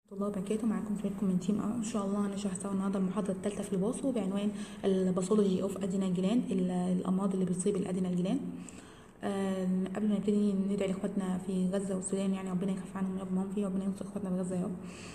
الله وبركاته. معاكم زميلكم من تيم ان شاء الله هنشرح سوا النهارده المحاضره الثالثه في الباصو بعنوان الباثولوجي اوف ادينال جلاند، الامراض اللي بتصيب الادينال جلاند. قبل ما نبتدي ندعي لاخواتنا في غزه والسودان، يعني ربنا يخف عنهم ويرحمهم فيه، ربنا ينصر اخواتنا في غزه يا رب.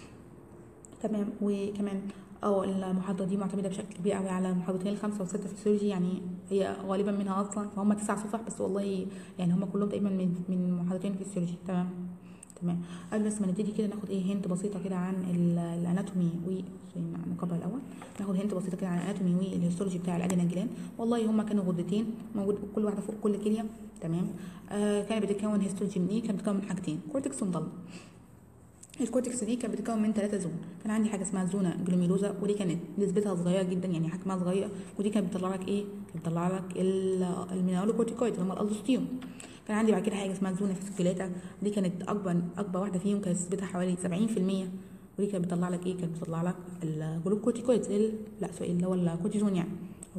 تمام. وكمان المحاضره دي معتمده بشكل كبير قوي على المحاضرتين الخمسه والسته في السيولوجي، يعني هي غالبا منها اصلا فهم 9 صفح بس، والله يعني هم كلهم تقريبا من محاضرتين في السيولوجي. تمام. قبل بس ما نبتدي كده ناخد هنت بسيطه كده عن الاناتومي نقبل الاول ناخد هنت بسيطه كده عن الاناتومي والهيستولوجي بتاع الادينال جلاند. والله هما كانوا غدتين موجود كل واحده فوق كل كليه. تمام. كانت بتتكون هيستولوجي من كانت بتتكون من حاجتين، كورتكس ومضله. الكورتكس دي كانت بتتكون من 3 زون. كان عندي حاجه اسمها زونا جلوميروزا، ودي كانت نسبتها صغيره جدا، يعني حجمها صغير، ودي كانت بتطلع لك كانت بتطلع لك المينرالوكورتيكويد اللي هم الالدوستيرون. كان عندي بعد كده حاجه اسمها زونا فاسكيولاتا، دي كانت اكبر واحده فيهم، كانت نسبتها حوالي 70%، ودي كانت بتطلع لك كانت بتطلع لك الجلوكورتيكويد اللي هو الكورتيزون يعني.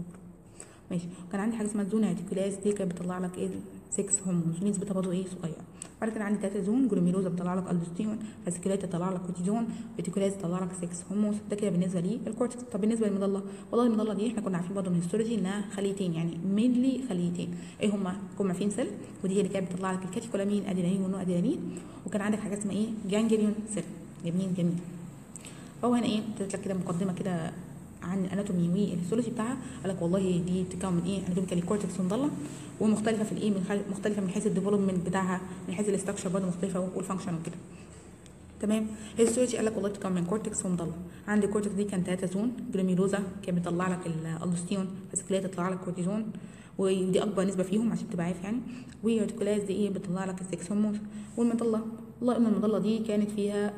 ماشي. كان عندي حاجه اسمها زونا ريتيكولاس، دي كانت بتطلع لك 6 هرمونز، نسبتها برضه صغيره. بعد كده عندي 3 زون، جلوميروزا بتطلع لك الدوستيرون، فاسكيولاتا بتطلع لك كورتيزون، ريتيكولاس بتطلع لك 6 هرمونز. ده كده بالنسبه للكورتكس. طب بالنسبه للمضله، والله المضله دي احنا كنا عارفين برضه من الهيستولوجي انها خليتين، يعني مينلي خليتين. هما كروماتين سيل، ودي هي اللي كانت بتطلع لك الكاتيكولامين ادينالين والنو ادينالين. وكان عندك حاجه اسمها جانجليون سيل. جميل. فهو هنا اديت لك كده مقدمه كده عن الاناتومي والهيستولوجي بتاعها. قال لك والله دي بتتكون من اناتوميكالي كورتكس ومضله، ومختلفه في مختلفه من حيث الديفلوبمنت بتاعها، من حيث الاستراكشر برضه مختلفه، والفانكشن وكده. تمام. الهيستولوجي قال لك والله بتتكون من كورتكس ومضله. عندي الكورتكس دي كان 3 زون، جلوميروزا كانت بتطلع لك الالدوستيرون، فاسكيولاتا تطلع لك كورتيزون، ودي اكبر نسبه فيهم عشان تبقى عارف يعني. والريتيكولاس دي بتطلع لك السكس هرمونز. والمضله، والله ان المضله دي كانت فيها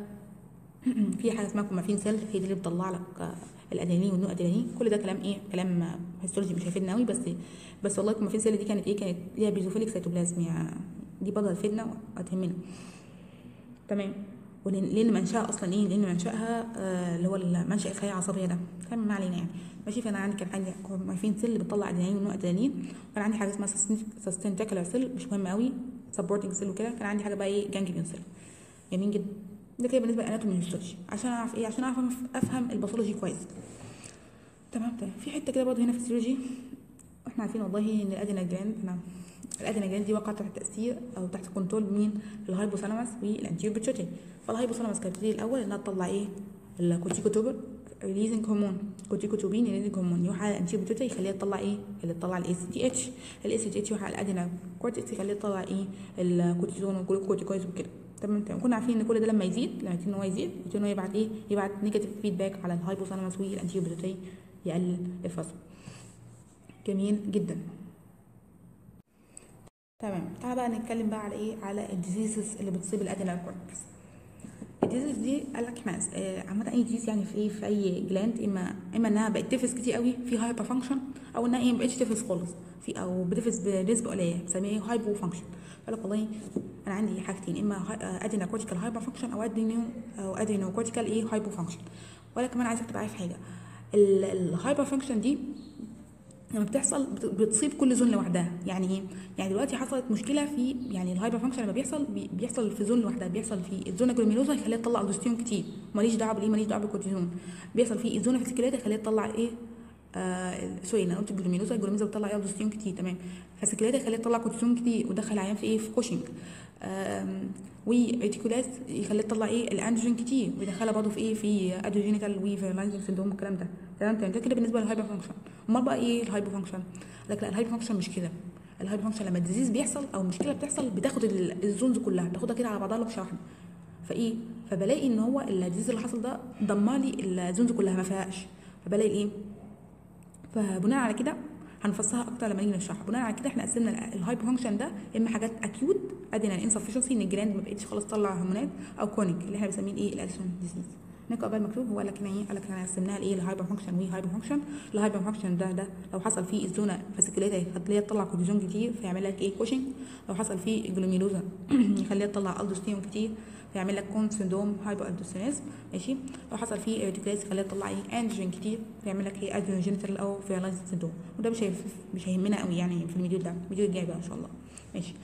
حاجه اسمها كروماتين سيل، هي دي اللي بتطلع لك الادرينالين والنو ادرينالين. كل ده كلام كلام هيستولوجي مش هيفيدنا قوي، بس والله الكروماتين سيل دي كانت كانت ليها بيزوفيليك سيتوبلازم، يعني دي برضه هتفيدنا وهتهمنا. تمام. ولان منشأها اصلا لان منشأها اللي هو منشأ الخلايا العصبيه ده، كلام ما علينا يعني. ماشي. فانا عندي كان حاجه كروماتين سيل اللي بتطلع ادرينالين والنو ادرينالين، وكان عندي حاجه اسمها سستنتيكولار سيل مش مهمه قوي، سبورتنج سيل وكده. كان عندي حاجه بقى جانجليون سيل. جميل جدا. ده كده بالنسبه للاناتومي والهيستولوجي، عشان اعرف عشان اعرف افهم الباثولوجي كويس. تمام. في حته كده برضه هنا في الفسيولوجي، احنا عارفين والله ان الادينال جلاند دي وقعت تحت تاثير او تحت كنترول مين؟ الهايبوثالاموس والانتيريور بيتيوتري. فالهايبوثالاموس كانت بتبتدي الاول انها تطلع الكورتيكوتروبين ريليزنج هرمون، كورتيكوتروبين ريليزنج هرمون يروح على الانتيريور بيتيوتري يخليها تطلع اللي تطلع الاس تي اتش. الاس تي اتش يروح على الادينال كورتكس يخليها تطلع الكورتيزون والجلوكورتيكويز وكده. تمام. كنا عارفين ان كل ده لما يزيد، لما ان هو يزيد ان هو يبعت نيجاتيف فيدباك على الهايبوثالاموس والانتيريور بيتيوتري، يقلل الفصل. جميل جدا. تمام. تعالى بقى نتكلم بقى على على الديزيزز اللي بتصيب الادينال كورتكس. الديزيز دي قال لك احنا عامه اي ديزيز يعني في اي جلاند، اما انها بقت تفرز كتير قوي في هايبر فانكشن، او انها ما بقتش تفرز خالص او بتفرز بنسبه قليله، بنسميها هايبو فانكشن. قال لك والله انا عندي حاجتين، اما ادينال كورتيكال هايبر فانكشن او ادينو كورتيكال هايبو فانكشن. ولا كمان عايزك تبقى عارف حاجه، الهايبر فانكشن دي لما بتحصل بتصيب كل زون لوحدها. يعني يعني دلوقتي حصلت مشكله في يعني الهايبر فانكشن لما بيحصل في زون لوحدها، بيحصل في الزونه جلوميروزا يخليها تطلع الدوستيرون كتير، ماليش دعوه ماليش دعوه بالكورتيزون. بيحصل في الزونه فاسكيولاتا يخليها تطلع سوري انا قلت الجلوميروزا بتطلع الدوستيرون كتير. تمام. فاسكيولاتا يخليها تطلع كورتيزون كتير ودخل عيان في في كوشنج. وريتيكولاس يخليها تطلع الاندروجين كتير ويدخلها برضه في في ادوجينيكال وفيرلايزنج سندروم والكلام ده. تمام. ده كده بالنسبه للهايبر فانكشن. امال بقى الهايبر فانكشن؟ لك لا، الهايبر فانكشن مش كده. الهايبر فانكشن لما الديزيز بيحصل او مشكله بتحصل بتاخد الزونز كلها، بتاخدها كده على بعضها لك شرحنا. فبلاقي ان هو الديزيز اللي حصل ده دمر لي الزونز كلها ما فيهاش، فبلاقي فبناء على كده هنفصلها اكتر لما نيجي نشرحها. بناء على كده احنا قسمنا الهايبر فانكشن ده اما حاجات اكيوت ادينال انسفشنسي ان الجلاند ما بقتش خلاص تطلع هرمونات، او كرونيك اللي احنا بنسميه الالسون ديزيز. نقرا بقى المكتوب. هو قال لك هنا قال لك احنا قسمناها الهايبر فانكشن وهايبر فانكشن. الهايبر فانكشن ده لو حصل فيه الزونه فاسكيولاتا يخليها تطلع كورتيزون كتير فيعمل لك كوشنج. لو حصل فيه جلوميروزا يخليها تطلع الدوستيرون كتير فيعمل لك كون سندروم هايبر الدوستيرونيزم. ماشي. لو حصل فيه ريتيكولاس يخليها تطلع اندروجين كتير فيعمل لك ادرينوجينيتال او فيرلايزنج سندروم. وده مش هيهمنا قوي يعني في الفيديو ده، الفيديو الجاي بقى ان شاء الله. ماشي.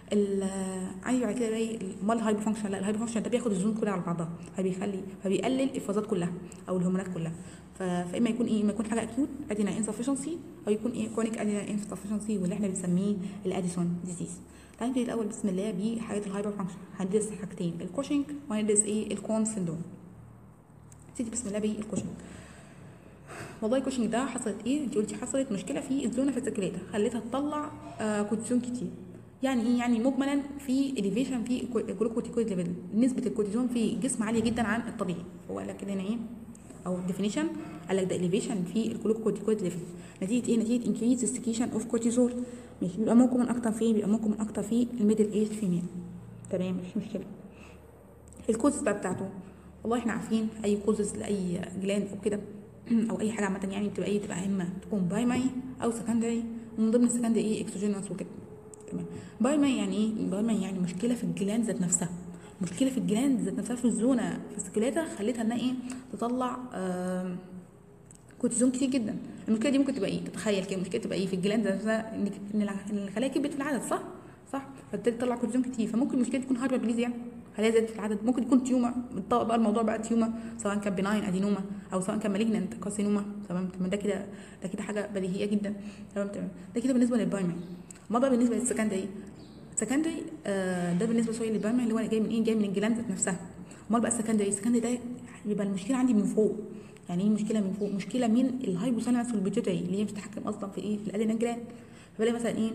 عندي بعد كده بقى امال الهايبر فانكشن. لا الهايبر فانكشن ده بياخد الزون كلها على بعضها، فبيقلل الافرازات كلها او الهرمونات كلها. فاما يكون اما يكون حاجه اكيوت ادينا انسفشنسي، او يكون كرونيك ادينا انسفشنسي، واللي احنا بنسميه الاديسون ديزيز. تعالى نبتدي الاول بسم الله بحاجه الهايبر فانكشن. هندرس حاجتين، الكوشنج وهندرس الكون سندروم. نبتدي بسم الله بالكوشنج. والله الكوشنج ده حصلت انت قلتي حصلت مشكله في الزونه في السكريتا خليتها تطلع كورتيزون كتير. يعني ايه؟ يعني مجملا في اليفيشن في الجلوكورتيكويد ليفل، نسبه الكورتيزون في الجسم عاليه جدا عن الطبيعي. هو قال لك كده هنا ايه او ديفينيشن، قال لك ده اليفيشن في الجلوكورتيكويد ليفل نتيجه نتيجه انكريز السكريشن اوف كورتيزول. مش بيبقى ممكن من اكتر فين؟ بيبقى ممكن من اكتر في الميدل ايج فيميل. تمام مش مشكله. الكوزز بتاعته والله احنا عارفين اي كوزز لاي جلاند او كده او اي حاجه عامه، يعني بتبقى بتبقى اما تكون بايماي او سكندري، ومن ضمن السكندري اكسوجينوس وكده. تمام. بايماي يعني ايه؟ بايماي يعني مشكله في الجلاند ذات نفسها، مشكله في الجلاند ذات نفسها في الزونه في السكليتا خلتها انها تطلع كورتيزون كتير جدا. المشكله دي ممكن تبقى تتخيل كده المشكله تبقى في الجلاند ذات نفسها، ان الخلايا كبرت في العدد، صح فبالتالي تطلع كورتيزون كتير. فممكن المشكله تكون هايبربليزيا، خلايا زادت في العدد. ممكن يكون تيوما، بتطبق بقى الموضوع بقى تيوما، سواء كان بناين ادينوما او سواء كان مالجننت كارسينوما. تمام. ده كده حاجه بديهيه جدا. تمام. ده كده بالنسبه للبايماي. ما بقى بالنسبه للسكندري؟ سكندري ده بالنسبه شويه للبايماي اللي هو جاي من جاي من الجلاند ذات نفسها. امال بقى السكندري ده يبقى المشكله عندي من فوق. يعني ايه مشكله من فوق؟ مشكله من الهايبوثالاموس والبيتيوتري اللي هي بتتحكم اصلا في في الادرينال جلاند. فبلاقي مثلا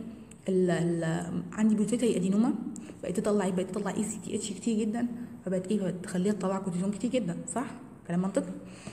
عندي بيتيوتري ادينوما بقت تطلع اي سي تي اتش كتير جدا، فبقت تخليها تطلع كورتيزون كتير جدا. صح كلام منطقي.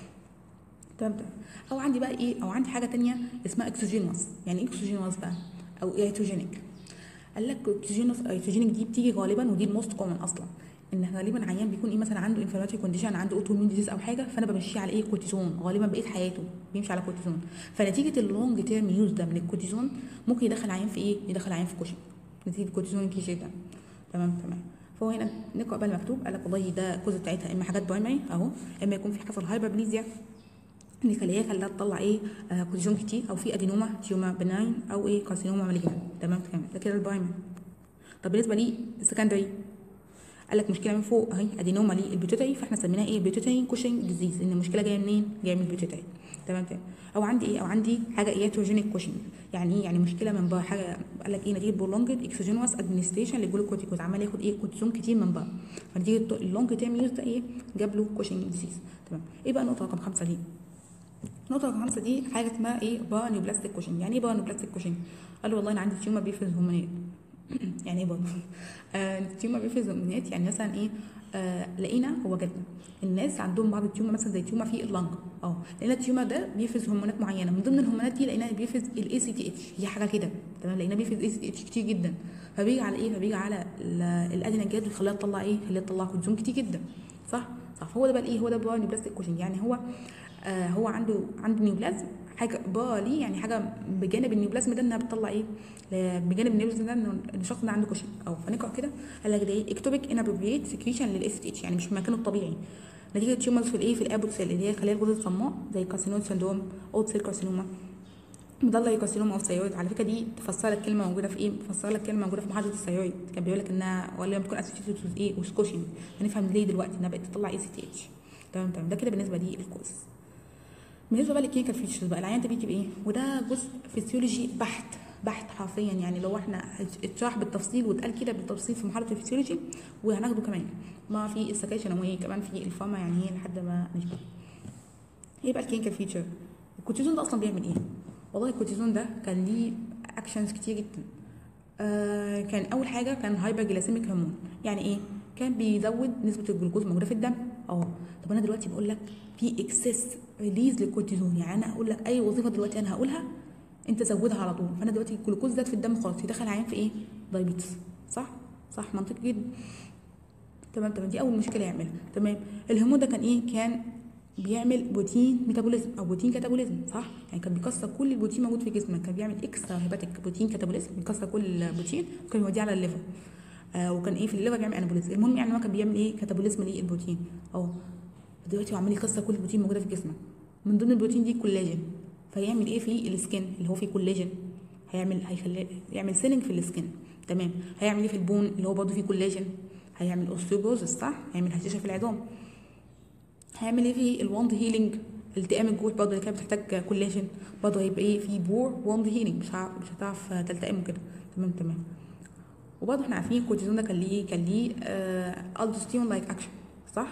تمام. او عندي بقى او عندي حاجه تانية اسمها اكسوجينوس. يعني ايه اكسوجينوس بقى؟ او ايتوجينيك. قال لك ايتوجينيك دي بتيجي غالبا، ودي الموست كومن اصلا، ان غالبا عيان بيكون مثلا عنده انفلاماتوري كونديشن، عنده اوتو اميون ديزيز او حاجه، فانا بمشيه على كورتيزون. غالبا بقيه حياته بيمشي على كورتيزون. فنتيجه اللونج تيرم يوز ده من الكورتيزون ممكن يدخل عيان في يدخل عيان في كوشن نتيجه الكورتيزون كتير ده. تمام. فهو هنا نقرا بقى المكتوب. قال لك والله ده الكوز بتاعتها اما حاجات بايمري اهو، اما يكون في حصل هايبربليزيا اللي خلاها تطلع كورتيزون كتير، او في ادينوما تيوما بناين او كارسينوما مالجنت. تمام. ده كده البايمري. طب بالنسبه لي السكندري قال لك مشكله من فوق اهي، ادينوما للبيتوتري، فاحنا سميناها بيتوتري كوشنج ديزيز، ان المشكله جايه منين؟ جايه من البيتوتري. تمام. او عندي او عندي حاجه اياتروجينيك كوشنج. يعني يعني مشكله من بره، حاجه قال لك نتيجه برولونجد اكسوجينوس ادمنستريشن للجلوكورتيكوز، عمال ياخد كورتيزون كتير من بره، فنتيجه اللونج تيرم يوز ده جاب له كوشنج ديزيز. تمام. بقى النقطه رقم 5 دي؟ النقطه رقم 5 دي حاجه اسمها بارانيوبلاستيك كوشنج. يعني ايه بارانيوبلاستيك كوشنج؟ قال له والله انا عندي تيومر بيفرز هرمونات. يعني ايه برضه؟ التيومر بيفرز هرمونات، يعني مثلا لقينا وجدنا الناس عندهم بعض التيومر مثلا زي تيومر في اللنج، لقينا التيومر ده بيفرز هرمونات معينه، من ضمن الهرمونات دي لقيناه بيفرز الاي سي تي اتش، هي حاجه كده. تمام. لقيناه بيفرز اي سي تي اتش كتير جدا، فبيجي على فبيجي على الادرينال جلاند ويخليها تطلع خليها تطلع كورتيزون كتير جدا. صح. فهو ده بقى هو ده بارانيوبلاستيك كوشنج. يعني هو عنده نيوبلازم، حاجه بالي، يعني حاجه بجانب النيوبلازم ده انها بتطلع بجانب النيوبلازم ده ان الشخص ده عنده كوشن. فنقرا كده. قال لك ده اكتوبيك انابروبريت سكريشن للاس تي اتش، يعني مش في مكانه الطبيعي، نتيجه تيومرز في في الابوت سيل اللي هي خلايا الغدد الصماء، زي كارسينويد سندروم، اوت سيل كارسينوما، مضله كارسينوما اوف ثايرويد. على فكره دي تفسر لك كلمه موجوده في تفسر لك كلمه موجوده في محاضره الثايرويد، كان بيقول لك انها ولا بتكون اسوشيتد وذ وسكوشن. هنفهم ليه دلوقتي انها بقت تطلع اي سي تي اتش. تمام. ده كده بالنسبه لي الكوز. بالنسبه بقى للكلينيكال فيتشرز بقى، العيان ده بيجي بايه؟ وده جزء فيسيولوجي بحت حرفيا، يعني لو احنا اتشرح بالتفصيل واتقال كده بالتفصيل في محاضره الفيسيولوجي، وهناخده كمان ما في السكاشن كمان في الفارما، يعني لحد ما نشبه. ايه بقى الكلينيكال فيتشر؟ الكورتيزون ده اصلا بيعمل ايه؟ والله الكورتيزون ده كان ليه اكشنز كتير جدا. كان اول حاجه كان هايبر جلايسيميك هرمون. يعني ايه؟ كان بيزود نسبه الجلوكوز موجوده في الدم. طب انا دلوقتي بقول لك في اكسس ريليز للكورتيزون، يعني انا اقول لك اي وظيفه دلوقتي انا هقولها انت زودها على طول. فانا دلوقتي الجلوكوز زاد في الدم خالص، يدخل عيان في دايبيتس. صح منطقي جدا. تمام. دي اول مشكله يعملها. تمام. الهرمون ده كان كان بيعمل بروتين ميتابوليزم او بروتين كاتابوليزم. صح. يعني كان بيكسر كل البروتين موجود في جسمك، كان بيعمل اكسترا هيباتيك بروتين كاتابوليزم، بيكسر كل البروتين وكان يوديه على الليفر. وكان في الليفر بيعمل انابوليزم. المهم يعني هو كان بيعمل كاتابوليزم للبروتين. دلوقتي هو عمال يكسر كل البروتين موجوده في جسمك، من ضمن البروتين دي كولاجين. فيعمل في السكين اللي هو فيه كولاجين، يعمل سيلينج في السكين. تمام. هيعمل ايه في البون اللي هو برضه فيه كولاجين؟ هيعمل اوستيوبروزس، صح؟ هيعمل هشاشه في العظام. هيعمل ايه في الوند هيلينج؟ التئام الجروح برضه اللي كانت بتحتاج كولاجين، برضه هيبقى ايه في بور وند هيلينج، مش هتعرف تلتئم كده. تمام. وبرضه احنا عارفين الكورتيزون ده كان ليه الدوستيرون لايك اكشن، صح؟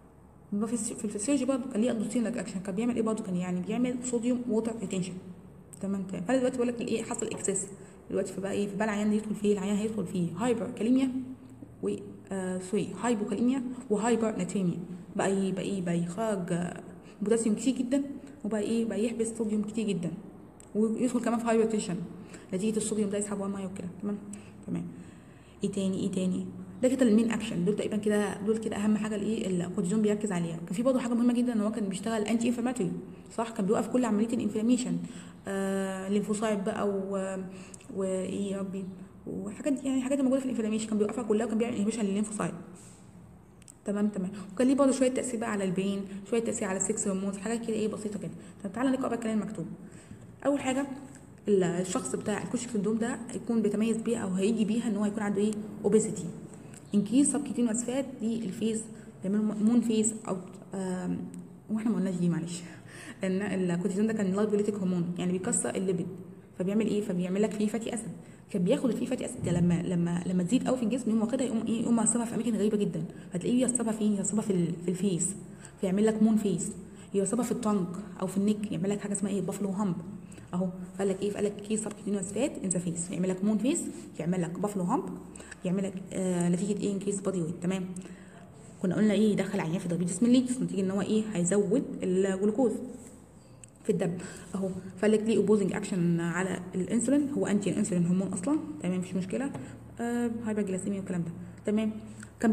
في الفسيولوجي برضه كان ليه الدوستيرون لايك اكشن. كان بيعمل ايه برضه؟ كان يعني بيعمل صوديوم ووتر ريتنشن. تمام. فانا دلوقتي بقول لك ايه حصل اكسس دلوقتي، فبقى ايه؟ فبقى العيان يدخل فيه، العيان هيدخل فيه هايبر كاليميا و هايبوكاليميا وهايبر ناتريميا. بقى يخرج بوتاسيوم كتير جدا، وبقى ايه؟ بقى يحبس صوديوم كتير جدا، ويدخل كمان في هايبرتنشن نتيجه الصوديوم ده يسحبه الميه وكده. تمام. ايه تاني؟ ده كده المين اكشن. دول تقريبا كده، دول كده اهم حاجه الايه الكورتيزون بيركز عليها. كان في برضه حاجه مهمه جدا ان هو كان بيشتغل انتي انفلاماتوري، صح؟ كان بيوقف كل عمليه الانفلاميشن، ليمفوسايت بقى وايه يا ربي، وحاجات دي يعني حاجات موجوده في الانفلاميشن كان بيوقفها كلها، وكان بيعمل انهبيشن للليمفوسايت. تمام. وكان ليه برضه شويه تاثير بقى على البين، شويه تاثير على السكس هرمونز، حاجات كده ايه بسيطه كده. طب تعالى نقرا بقى الكلام المكتوب. اول حاجه الشخص بتاع الكوشك سندروم ده يكون بيتميز بيها او هيجي بيها ان هو يكون عنده ايه؟ اوبيسيتي، انكريز سبكيتينوس فات دي الفيس، مون فيس او واحنا ما قلناش دي معلش، ان الكورتيزون ده كان لايبوليتيك هرمون، يعني بيكسر الليبيد، فبيعمل ايه؟ فبيعمل لك فيه فاتي اسيد. كان بياخد الفيه فاتي اسيد ده لما تزيد قوي في الجسم يقوم واخدها، يقوم معصبها في اماكن غريبه جدا. فتلاقيه يعصبها فين؟ يعصبها في الفيس، فيعمل لك مون فيس. يعصبها في التانك او في النك، يعمل لك حاجه اسمها ايه؟ بافلو هامب اهو. فقال لك ايه؟ فقال لك كيس سبكيتينوس فات ان ذا فيس، يعمل لك مون فيس، يعمل لك بافلو هامب، يعمل لك نتيجه ايه؟ انكريس بادي ويت. تمام. كنا قلنا ايه؟ يدخل عيان في دايبيتس ميليتس نتيجه ان هو ايه؟ هيزود الجلوكوز في الدم اهو. فقال لك ليه اوبوزنج اكشن على الانسولين، هو انتي الانسولين هرمون اصلا. تمام، مفيش مشكله. هايبرجلاسيميا والكلام ده. تمام. كان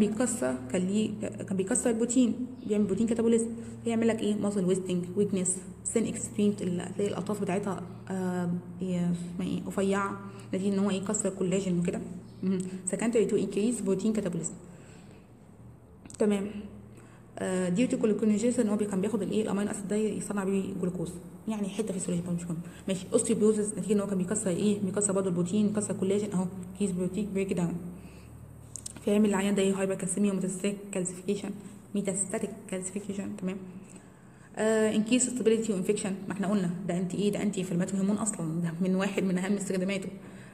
بيكسر البروتين، بيعمل بروتين كاتابوليزم، بيعمل لك ايه؟ ماسل ويستنج، ويكنس، سين اكستريم، تلاقي الاطراف بتاعتها اسمها ايه؟ رفيعه نتيجه ان هو يكسر الكولاجين وكده. سكندري تو انكريز بروتين كاتابوليزم. تمام. ديوتي كلوكونيجيز ان هو كان بياخد الايه؟ الامينو اسيد ده يصنع بيه جلوكوز، يعني حته فيسيولوجيه مش مهم. ماشي. اوستيوبروزس نتيجه ان هو كان بيكسر ايه؟ بيكسر برضه البروتين، بيكسر الكولاجين اهو، كيس بروتين بريك داون. فيعمل العيان ده ايه؟ هايبر كالسيميا ميتاستاتيك كالسيفيكيشن. تمام. انكيس ستابيليتي وانفكشن، ما احنا قلنا ده انتي ايه؟ ده انتي انفلاماتوري هرمون اصلا، ده من واحد من اهم استخداماته.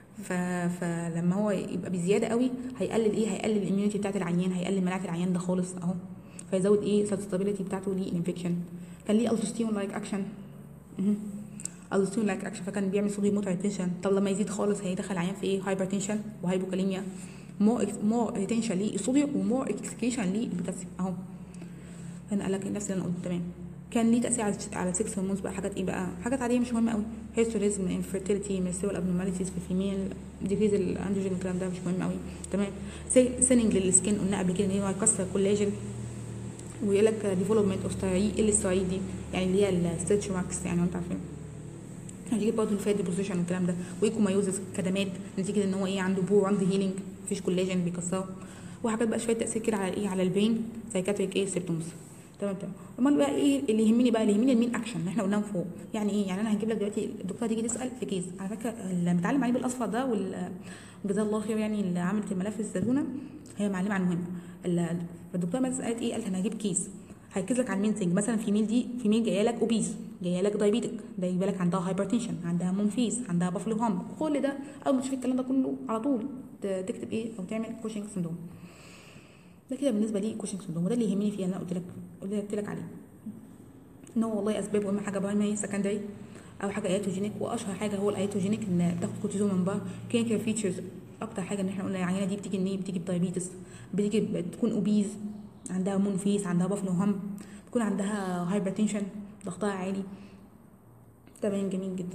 فلما هو يبقى بزياده قوي هيقلل ايه؟ هيقلل الاميونيتي بتاعت العيان، هيقلل مناعه العيان ده خالص اهو، فيزود ايه؟ الستابيليتي بتاعته للانفكشن. كان ليه الدوستيرون لايك اكشن، الدوستيرون لايك اكشن، فكان بيعمل صوديوم ووتر ريتنشن. طب لما يزيد خالص هيدخل العيان في ايه؟ هايبرتنشن وهايبوكاليميا، مور ريتنشن للصوديوم ومور اكسكريشن للبوتاسيوم اهو. هنا قال لك نفس اللي انا قلته. تمام. كان ليه تاثير على 6 هرمونز بقى، حاجات ايه بقى؟ حاجات عاديه مش مهمه قوي، هيستوريزم، انفيرتيليتي، ميسيول ابنورماليتيز في الفيميل، ديكريز الاندروجين، الكلام ده مش مهم قوي. تمام. سيننج للسكين قلنا قبل كده ان هو هيكسر كولاجين، ويقول لك ديفلوبمنت اوف سترايد دي يعني اللي هي الستريتش ماركس، يعني انتوا عارفين. هتيجي برضه الفات ديبوزيشن والكلام ده، وايكومايوزس كدمات نتيجه ان هو ايه؟ عنده بور راند هيلينج، مفيش كولاجين بيكسره، وحاجات بقى شويه تاثير كده على ايه؟ على البين، سايكاتريك ايه؟ سيبتومز. تمام. امال بقى ايه اللي يهمني بقى؟ اللي يهمني المين اكشن اللي احنا قلناه فوق. يعني ايه؟ يعني انا هجيب لك دلوقتي الدكتوره تيجي تسال في كيس، على فكره اللي متعلم عليه بالاصفر ده وجزاه الله خير، يعني اللي عملت الملف الزتونه هي معلمه عن مهم. فالدكتوره مثلا قالت ايه؟ قالت انا هجيب كيس هيركز لك على المين ثينج. مثلا فيميل جايه لك اوبيز، جايه لك دايبيتك، ده يبقى لك عندها هايبرتنشن، عندها مونفيس، عندها بافلو هامب، كل ده اول ما تشوف الكلام ده كله على طول تكتب ايه؟ او تعمل كوشنج سندروم. ده كده بالنسبه لي كوشنج سندروم، وده اللي يهمني فيه. انا قلت لك عليه ان هو والله اسباب، واهم حاجه برايمري سكندري او حاجه ايتوجينيك، واشهر حاجه هو الايتوجينيك ان تاخد كورتيزون من بره. كلينيكال فيتشرز اكتر حاجه ان احنا قلنا العينه دي بتيجي منين؟ بتيجي بدايابيتس، بتيجي تكون اوبيز، عندها مونفيس، عندها بافلو هامب، تكون عندها هايبرتنشن، ضغطها عالي. تمام، جميل جدا.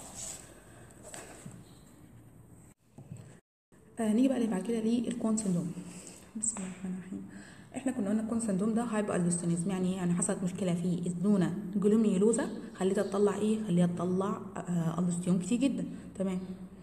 نيجي بقى اللي بعد كده للكون سندروم. بسم الله الرحمن الرحيم. احنا كنا قلنا الكون سندروم ده هايبر الدوستينيزم، يعني ايه؟ يعني حصلت مشكله في الدونه جلوميولوزا خليتها تطلع ايه؟ خليها تطلع الدوستيرون كتير جدا. تمام.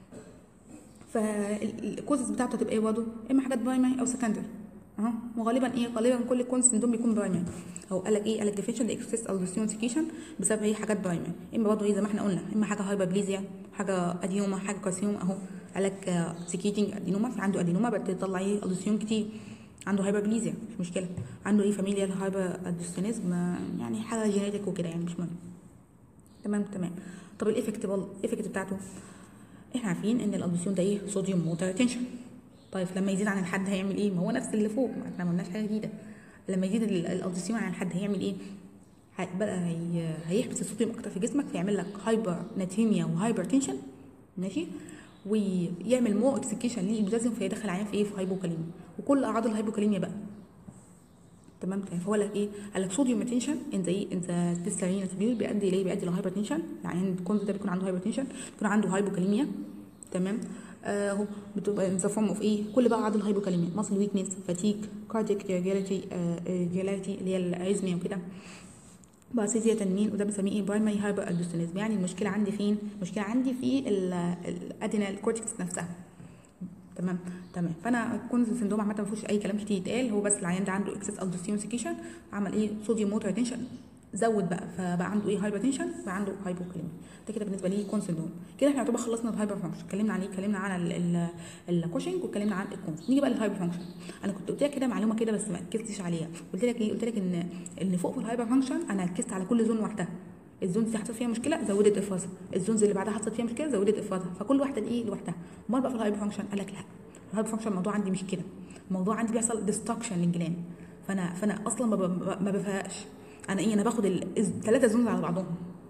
فالكوزز بتاعته تبقى ايه برضه؟ اما حاجات برايمري او سكندري اهو، وغالبا ايه؟ غالبا كل الكون سندروم بيكون برايمري. هو قال لك ايه؟ قال لك ديفيشن اكسس الدوستيرون سكريشن بسبب ايه؟ حاجات برايمري، اما برضه ايه؟ زي ما احنا قلنا، اما حاجه هايبربليزيا، حاجه اديوما، حاجه كارسيوم اهو. قال لك سكيتنج ادينوما، في عنده ادينوما بتطلع ايه الدوسيوم كتير، عنده هايبرجليزيا مش مشكله، عنده ايه فاميليال هايبر ادوستينيزم يعني حاله جينيتك وكده يعني مش مهم. تمام. طب الايفكت بتاعته، احنا عارفين ان الادوسيوم ده ايه صوديوم ووتر تنشن. طيب لما يزيد عن الحد هيعمل ايه؟ ما هو نفس اللي فوق، احنا ما قلناش حاجه جديده. لما يزيد الادوسيوم عن الحد هيعمل ايه؟ بقى هيحبس الصوديوم اكتر في جسمك، فيعمل لك هايبر ناتريميا وهايبر تنشن، ماشي، ويعمل مو اكسكيشن للبوتاسيوم، فيدخل العيان في ايه في هايبوكاليميا، وكل اعراض الهايبوكاليميا بقى. تمام. فهو لك ايه؟ قال لك صوديوم ريتنشن ان ذا ديستالين تبيول بيؤدي اليه، بيؤدي لهايبر تنشن، العيان الكونز ده بيكون عنده هايبر تنشن، بيكون عنده هايبوكاليميا. تمام. اهو بتبقى ان ذا فورم اوف ايه كل بقى اعراض الهايبوكاليميا، ماسل ويكنس، فاتيك، كاردياك ريجولاريتي اللي هي الاريزميا وكده، باسيزيا تنمين، وده بنسميه ايه برايمري هايبر ادوستينيزم. يعني المشكله عندي فين؟ المشكله عندي في الادينال كورتكس نفسها. تمام. فانا كونز سندروم عامه ما فيهوش اي كلام كتير يتقال، هو بس العيان ده عنده اكسس الدوستيرون سكيشن، عمل ايه صوديوم موتور تنشن زود بقى، فبقى عنده ايه هايبر تنشن، بقى عنده هايبوكاليميا. ده كده بالنسبه لي كون سندروم. كده احنا يعتبر خلصنا الهايبر فانكشن، اتكلمنا عليه، اتكلمنا عن الكوشنج، واتكلمنا عن الكونز. نيجي بقى للهايبر فانكشن. انا كنت قلت لك كده معلومه كده بس ما ركزتش عليها، قلت لك ايه؟ قلت لك ان فوق في الهايبر فانكشن انا ركزت على كل زون لوحدها، الزونز دي حصلت فيها مشكله زودت افرازها، الزونز اللي بعدها حصلت فيها مشكله زودت افرازها، فكل واحده دي ايه لوحدها. امال بقى في الهايبر فانكشن قال لك لا، الهايبر فانكشن الموضوع عندي مش كده، الموضوع عندي بيحصل ديستراكشن للجلان، فانا اصلا ما بفهقش، انا ايه؟ انا باخد الثلاثه زونز على بعضهم.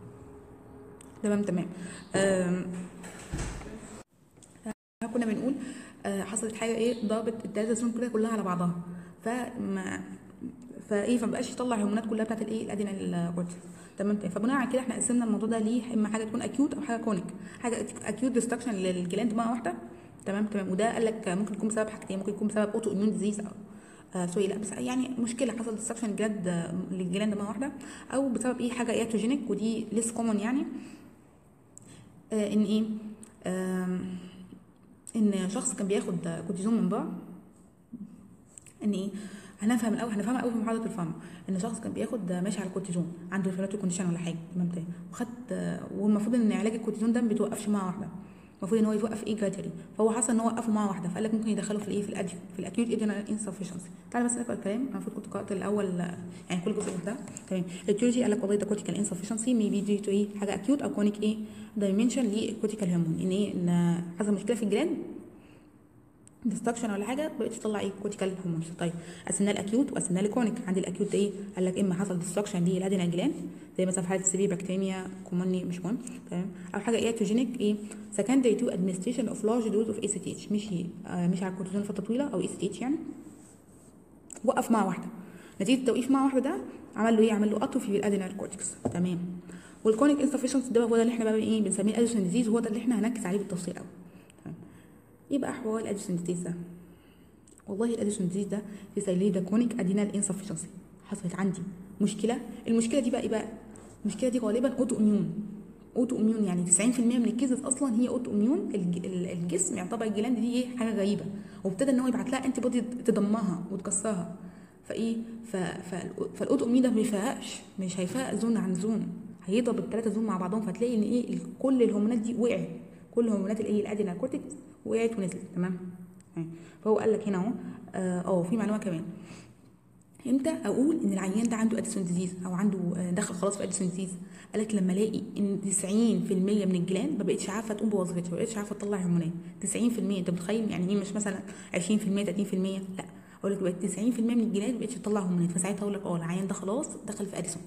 تمام. كنا بنقول حصلت حاجه ايه ضربت الثلاثه زون كلها على بعضها، فايه فمبقاش يطلع الهرمونات كلها بتاعت الايه الادينال كورتكس. تمام. فبناء على كده احنا قسمنا الموضوع ده ليه، اما حاجه تكون اكيوت او حاجه كونيك. حاجه اكيوت ديستراكشن للجلاند مره واحده. تمام. وده قال لك ممكن يكون بسبب حاجتين، ممكن يكون بسبب اوتو اميون ديزيز او سوري لا بس يعني مشكله حصل ديستراكشن للجلاند مره واحده، او بسبب ايه حاجه اياتروجينيك، ودي ليس كومون يعني ان ايه ان شخص كان بياخد كورتيزون من بره، ان ايه هنفهمها قوي في محاضره الفارما، ان شخص كان بياخد ماشي على الكورتيزون عنده انفلاماتوري كونديشن ولا حاجه. تمام. والمفروض ان علاج الكورتيزون ده ما بيتوقفش مره واحده، المفروض ان هو يتوقف ايه جراديولي، فهو حصل ان هو وقفه مره واحده، فقال لك ممكن يدخله في الايه في الاكيوت ادرينال انسفشنسي. تعالى بس نقرا الكلام، المفروض كنت قرات الاول يعني كل جزء ده. تمام. التيولوجي قال لك والله ده كورتيكال انسفشنسي مي بي دي تو ايه حاجه اكيوت او كونيك ايه دايمنشن للكورتيكال هرمون، ان ايه ان حصل مشكله في الجلاند ديستراكشن ولا حاجه بقتش تطلع ايه كورتيكال هرمونز. طيب قسمناه الاكيوت وقسمناه الكرونيك. عندي الاكيوت ايه قال لك اما حصل ديستراكشن للادينال جلاند زي مثلا في حاله السبير بكتيريا كوموني مش مهم. تمام. او حاجه اياتوجينيك ايه سكندري تو ادمنستريشن اوف لارج دوز اوف اي سي تي اتش، مش على الكورتيزون فتره طويله او اي سي تي اتش يعني وقف مره واحده. نتيجه التوقيف مره واحده ده عمل له ايه؟ عمل له اتروفي في الادينال كورتكس. تمام. والكرونيك انسفشنسي ده هو ده اللي احنا بقى ايه بنسميه الاديسون ديزيز، هو ده اللي احنا هنركز عليه بالتفصيل قوي. ايه بقى حوار الاديسون ديزيز ده؟ والله الاديسون ديزيز ده في ده كرونيك ادينال انسفشنسي، حصلت عندي مشكله. المشكله دي بقى ايه بقى؟ المشكله دي غالبا اوتو اميون يعني 90% من الكيسز اصلا هي اوتو اميون. الجسم يعتبر الجلاند دي ايه حاجه غريبه، وابتدى ان هو يبعت لها انتي بودي تدمرها وتكسرها. فايه فالاوتو اميون ده ما بيفرقش، مش هيفرق زون عن زون، هيضرب الثلاثه زون مع بعضهم، فتلاقي ان ايه كل الهرمونات دي وقعت، كل هرمونات الايه الادينال كورتكس وقعت ونزلت. تمام. فهو قال لك هنا اهو في معلومه كمان، امتى اقول ان العيان ده عنده اديسون ديزيز او عنده دخل خلاص في اديسون ديزيز؟ قال لك لما الاقي ان 90% من الجلاند ما بقتش عارفه تقوم بوظيفتها، ما بقتش عارفه تطلع هرمونات. 90%، انت متخيل يعني ايه؟ مش مثلا 20% 30%، لا اقول لك بقت 90% من الجلاند ما بقتش تطلع هرمونات، فساعتها اقول لك العيان ده خلاص دخل في اديسون.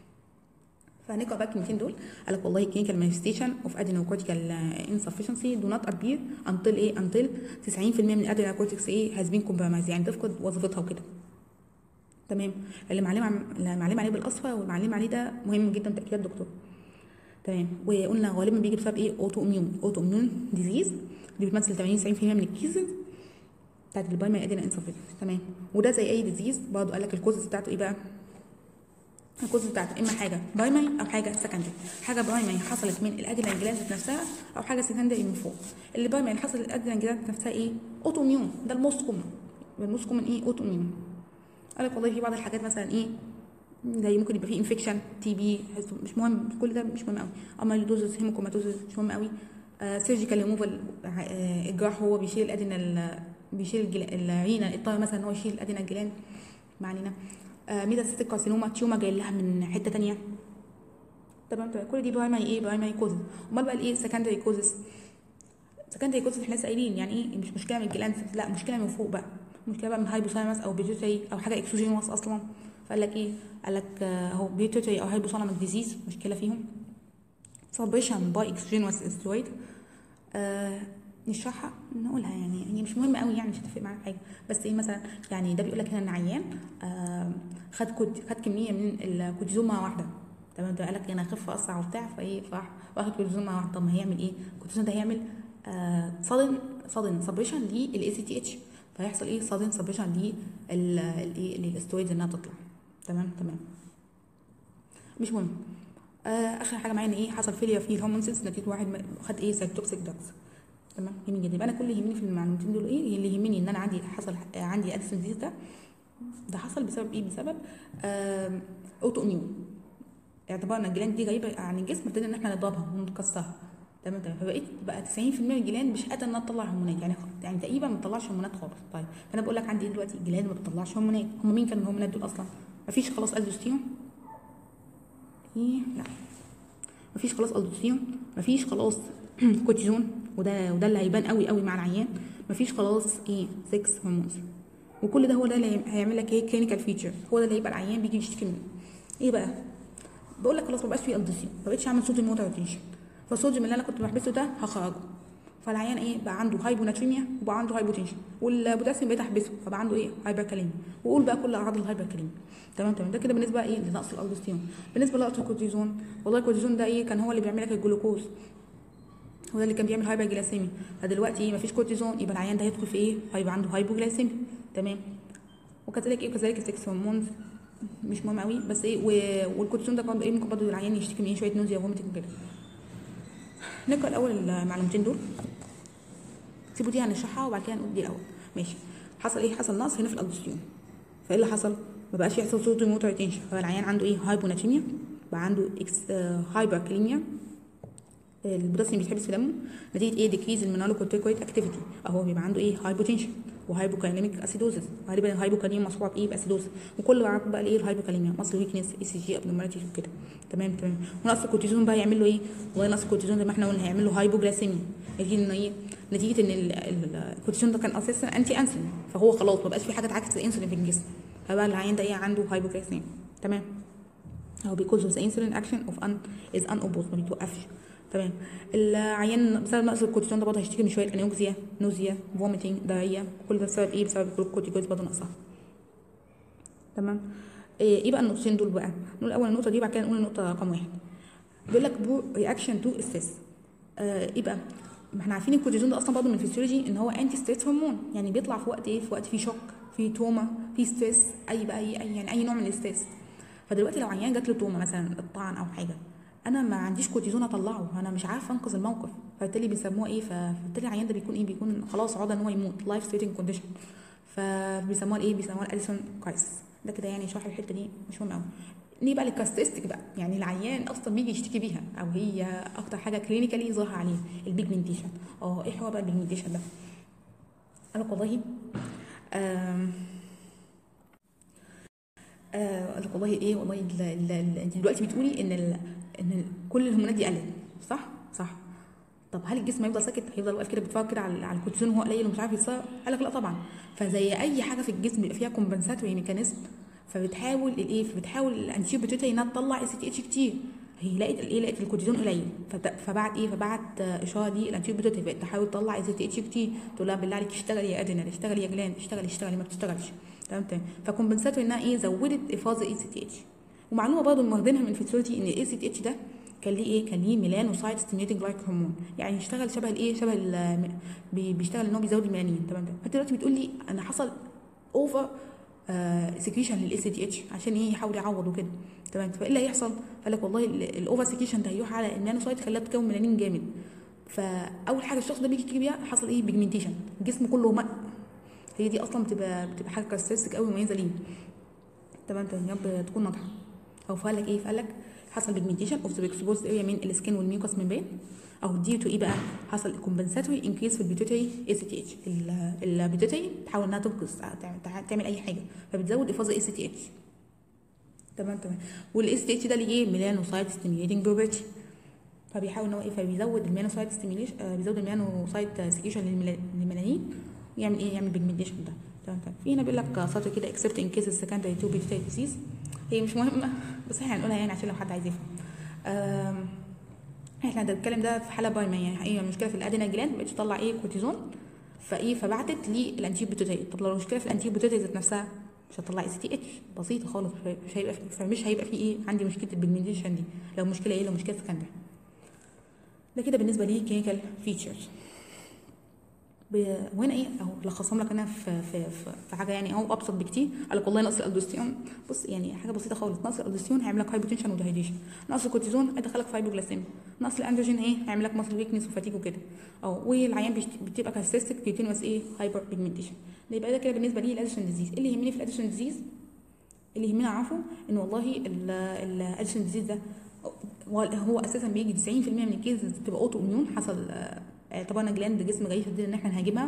فهنقرا بقى الكلمتين دول. قال لك والله كلينيكال مانيفستيشن اوف ادينوكورتيكال انسفشنسي دو نوت ابير انتل 90% من الادينال كورتكس ايه هاز بين كومبرمايز، يعني تفقد وظيفتها وكده. تمام. اللي معلم عليه بالاصفر والمعلم عليه ده مهم جدا تاكيد الدكتور. تمام. وقلنا غالبا بيجي بسبب ايه اوتو اميون ديزيز، دي بتمثل 80-90% من الكيسز بتاعت البايمري ادينال انسفشنسي. تمام. وده زي اي ديزيز برضه قال لك الكوزز بتاعته ايه بقى؟ الكوز بتاعته اما حاجه برايمري او حاجه سكندري. حاجه برايمري حصلت من الادينال جلاند نفسها، او حاجه سكندري من فوق. اللي برايمري اللي حصلت الادينال جلاند نفسها ايه اوتو اميون، ده الموست كومن ايه اوتو اميون. قال لك والله في بعض الحاجات مثلا ايه زي ممكن يبقى فيه انفكشن تي بي، مش مهم كل ده مش مهم قوي، اميلودوزس هيموكروماتوزس مش مهم قوي. سيرجيكال ريموفال، الجراح هو بيشيل بيشيل العينه الطايره مثلا، ان هو يشيل الادينا الجلاند، ما علينا. ميتاستاتيك كارسينوما، تيوما جاي لها من حته ثانيه. تمام. كل دي برايمري كوزز. امال بقى الايه سكندري كوزز؟ سكندري كوزز احنا لسه قايلين يعني ايه، مش مشكله من الجلاند، لا مشكله من فوق بقى، مشكله بقى من هايبوثالاموس او بيتوتري او حاجه اكسوجينوس اصلا. فقال لك ايه، قال لك اهو بيتوتري او هايبوثالاموس ديزيز، مشكله فيهم. سبريشن باي اكسوجينوس استرويد. نشرحها نقولها، يعني هي مش مهمه قوي، يعني مش هتفرق معاك حاجه، بس ايه مثلا يعني ده بيقول لك هنا ان عيان خد كميه من الكورتيزون مره واحده. تمام. ده قال لك انا اخف اسرع وبتاع، فايه واخد كورتيزون مره واحده. طب ما هيعمل ايه الكورتيزون ده؟ هيعمل صادن سبريشن للاي سي تي اتش، فهيحصل ايه صادن سبريشن للاسترويدز انها تطلع. تمام. مش مهم. اخر حاجه معايا ان ايه حصل فيلير في الهرمونز نتيجه واحد خد ايه سايتوكسيك دراجز. تمام. جميل جدا. يبقى انا كل اللي يهمني في المعلومتين دول ايه؟ اللي يهمني ان انا عندي اديسون ديزيز، ده حصل بسبب ايه؟ بسبب اوتو اميون، اعتبار ان الجلاند دي غريبه عن الجسم، ابتدينا ان احنا نضربها ونكسرها. تمام. بقى 90% من الجلاند مش قادره انها تطلع هرمونات، يعني تقريبا ما بتطلعش هرمونات خالص. طيب فانا بقول لك عندي دلوقتي الجلاند ما بتطلعش هرمونات. هم مين كانوا الهرمونات دول اصلا؟ مفيش خلاص الدوستيرون، لا مفيش خلاص الدوستيرون، مفيش خلاص كورتيزون، وده اللي هيبان قوي مع العيان. مفيش خلاص ايه 6 هرمونز، وكل ده هو ده اللي هيعمل لك ايه كلينيكال فيتشر، هو ده اللي هيبقى العيان بيجي يشتكي منه. ايه بقى؟ بقول لك خلاص ما بقاش فيه الدوستيرون، ما بقتش اعمل صوديوم ووتر ريتنشن، فالصوديوم اللي انا كنت بحبسه ده هخرجه، فالعيان ايه بقى عنده هايبوناتريميا وبقى عنده هايبوتنشن، والبوتاسيوم بقيت احبسه فبقى عنده ايه هايبركاليميا، وقول بقى كل اعراض الهايبركاليميا. تمام. ده كده بالنسبه ايه لنقص الالدوستيرون. بالنسبه لنقص الكورتيزون، والله الكورتيزون ده ايه كان هو اللي بيعمل لك الجلوكوز، هو ده اللي كان بيعمل هايبرجلايسيميا. فدلوقتي ايه مفيش كورتيزون، يبقى العيان ده هيدخل في ايه؟ هيبقى عنده هايبوجلايسيميا. تمام. وكذلك السكس هرمونز مش مهم قوي، بس ايه والكورتيزون ده كمان ايه ممكن برضه العيان يشتكي من ايه شويه نوزيا وفوميتنج كده. نقرا الاول المعلومتين دول، سيبوا دي هنشرحها وبعد كده نقول دي الاول. ماشي. حصل ايه؟ حصل نقص هنا في الالدوستيرون، فايه اللي حصل؟ ما بقاش يحصل صوديوم ووتر ريتنشن، فالعيان عنده ايه هايبوناتريميا، بقى عنده هايبركاليميا، البوتاسيوم بيتحبس في دمه نتيجه ايه ديكريز المينالوكورتيكويد اكتيفيتي، اهو بيبقى عنده ايه هايبوتنشن وهايبوكاليميك اسيدوزس، غالبا الهايبوكاليميا مصحوبه بايه باسيدوزس، وكل عرض بقى ايه الهايبوكاليميا مصل ويكنس اي سي جي ابنورماليتيز وكده. تمام. ونقص الكورتيزون بقى يعمل له ايه؟ والله نقص الكورتيزون زي ما احنا قلنا هيعمل له هايبوجلايسيميا، نتيجه ان الكورتيزون ده كان اساسا انتي انسولين، فهو خلاص ما بقاش في حاجه تعكس الانسولين في الجسم، فبقى العيان ده ايه عنده هايبوجلايسيميا. تمام. او because of the insulin action of is unopposed، ما بيتوقفش. تمام. العيان بسبب نقص الكورتيزون ده برضه هيشتكي من شويه انوكسيا، نوزيا، فوميتنج، دايريا، كل ده بسبب ايه؟ بسبب الكورتيكويد برضه نقصها. تمام. ايه بقى النقطتين دول بقى؟ نقول اول النقطه دي، بعد كده نقول النقطه رقم 1. بيقول لك بور رياكشن تو ستريس. ايه بقى؟ ما احنا عارفين الكورتيزون ده اصلا برضه من الفسيولوجي ان هو انتي ستريس هرمون، يعني بيطلع في وقت ايه؟ في وقت فيه شوك، فيه توما، فيه ستريس، اي نوع من الستريس. فدلوقتي لو عيان جات له توما مثلا الطعن او حاجه، انا ما عنديش كورتيزون اطلعه، انا مش عارفه انقذ الموقف، فبالتالي بيسموها ايه؟ فبالتالي العيان ده بيكون ايه؟ بيكون خلاص عرضه ان هو يموت، لايف ثريتنج كونديشن، فبيسموها ايه؟ بيسموها الاليسون كرايسيس. ده كده يعني شرح الحته دي مش مهم قوي. نيجي بقى للكاستستيك بقى، يعني العيان اصلا بيجي يشتكي بيها او هي اكتر حاجه كلينيكالي ظاهره عليه البيجمنتيشن. ايه هو بقى البيجمنتيشن ده؟ قال لك والله قال لك والله ايه؟ والله انت دلوقتي بتقولي ان كل الهرمونات دي قلت، صح. طب هل الجسم هيفضل ساكت؟ هيفضل واقف كده بيتفرج كده على الكورتيزون وهو قليل ومش عارف يتصرف؟ قال لك لا طبعا. فزي اي حاجه في الجسم بيبقى فيها كومبنساتوري ميكانيزم، فبتحاول الانتيو بيتوتري انها تطلع اس تي اتش كتير، هي لقت الكورتيزون قليل، فبعت اشاره دي الانتيو بيتوتري بقت تحاول تطلع اس تي اتش كتير، تقول لها بالله عليك اشتغلي يا ادرينال، اشتغلي يا جلاند، اشتغلي ما بتشتغلش. تمام. فكومبنساتوري انها ايه زودت افراز الاي سي تي اتش. ومعلومه برضه واخدينها من الفيسيولوجي ان الاي سي تي اتش ده كان ليه ميلانوسايت ستيميوليتنج لايك هرمون، يعني يشتغل شبه بيشتغل ان هو بيزود الميلانين. تمام. فانت دلوقتي بتقول لي انا حصل اوفر سكريشن للاس تي اتش عشان ايه؟ يحاول يعوض وكده. تمام. فايه اللي هيحصل؟ قال لك والله الاوفر سكريشن ده هيروح على الميلانوسايت خلاها تكون ميلانين جامد، فاول حاجه الشخص ده بيجي يشتكي بيها حصل ايه؟ بيجمنتيشن، الجسم كله مق، هي دي اصلا بتبقى حاجه كاركترستيك قوي مميزه ليه. تمام. يا رب تكون واضحه. او فقال لك حصل بيجمنتيشن اوف ذا اكسبوزد اريا من السكين والميوكس ممبرين، او دي تو ايه بقى، حصل كومبنساتوري انكريس في البيتوتري اي سي تي اتش. البيتوتري بتحاول انها تنقص تعمل اي حاجه، فبتزود افراز اي سي تي اتش. تمام. والاي سي تي اتش ده اللي ايه، ميلانوسايت ستيميوليتنج بروبرتي، فبيحاول ان هو ايه، فبيزود الميلانوسايت ستيميوليشن، بيزود الميلانوسايت سكريشن للميلانين، يعمل ايه، يعمل بيجمنتيشن ده. تمام. في هنا بيقول لك سطر كده اكسبت ان كيس سكندري تو بيتوتري ديزيز، هي مش مهمه بس احنا هنقولها يعني عشان لو حد عايز يفهم. احنا بنتكلم ده في حاله بايمه، يعني هي مشكله في الادينا جلاند ما بقتش تطلع ايه كورتيزون، فبعتت للانتيو بيتوتري. طب لو المشكله في الانتيو بيتوتري ذات نفسها مش هتطلع اي سي تي اتش، بسيطه خالص، مش هيبقى في ايه عندي مشكله البيجمنتيشن دي. لو مشكله ايه، لو مشكله سكندري. ده كده بالنسبه لي كلينيكال فيتشرز. وهنا ايه اهو لخصهم لك انا في حاجه يعني اهو ابسط بكتير. قال لك والله نقص الالدوستيرون، بص يعني حاجه بسيطه خالص، نقص الالدوستيرون هيعمل لك هايبوتنشن ودهيدريشن، نقص الكورتيزون هيدخلك في هايبوجلايسيميا، نقص الاندروجين ايه هيعمل لك ماسل ويكنس وفاتيج وكده، والعيان بتبقى كارسيستيك كيوتينوس ايه هايبر بيجمنتيشن. ده يبقى ده كده بالنسبه لي الاديسون ديزيز. اللي يهمني في الاديسون ديزيز، اللي يهمني اعرفه ان والله الاديسون ديزيز ده هو اساسا بيجي 90% من الكيسز بتبقى اوتو اميون، حصل طبعا جلاند جسم جاي شديد ان احنا نهاجمها،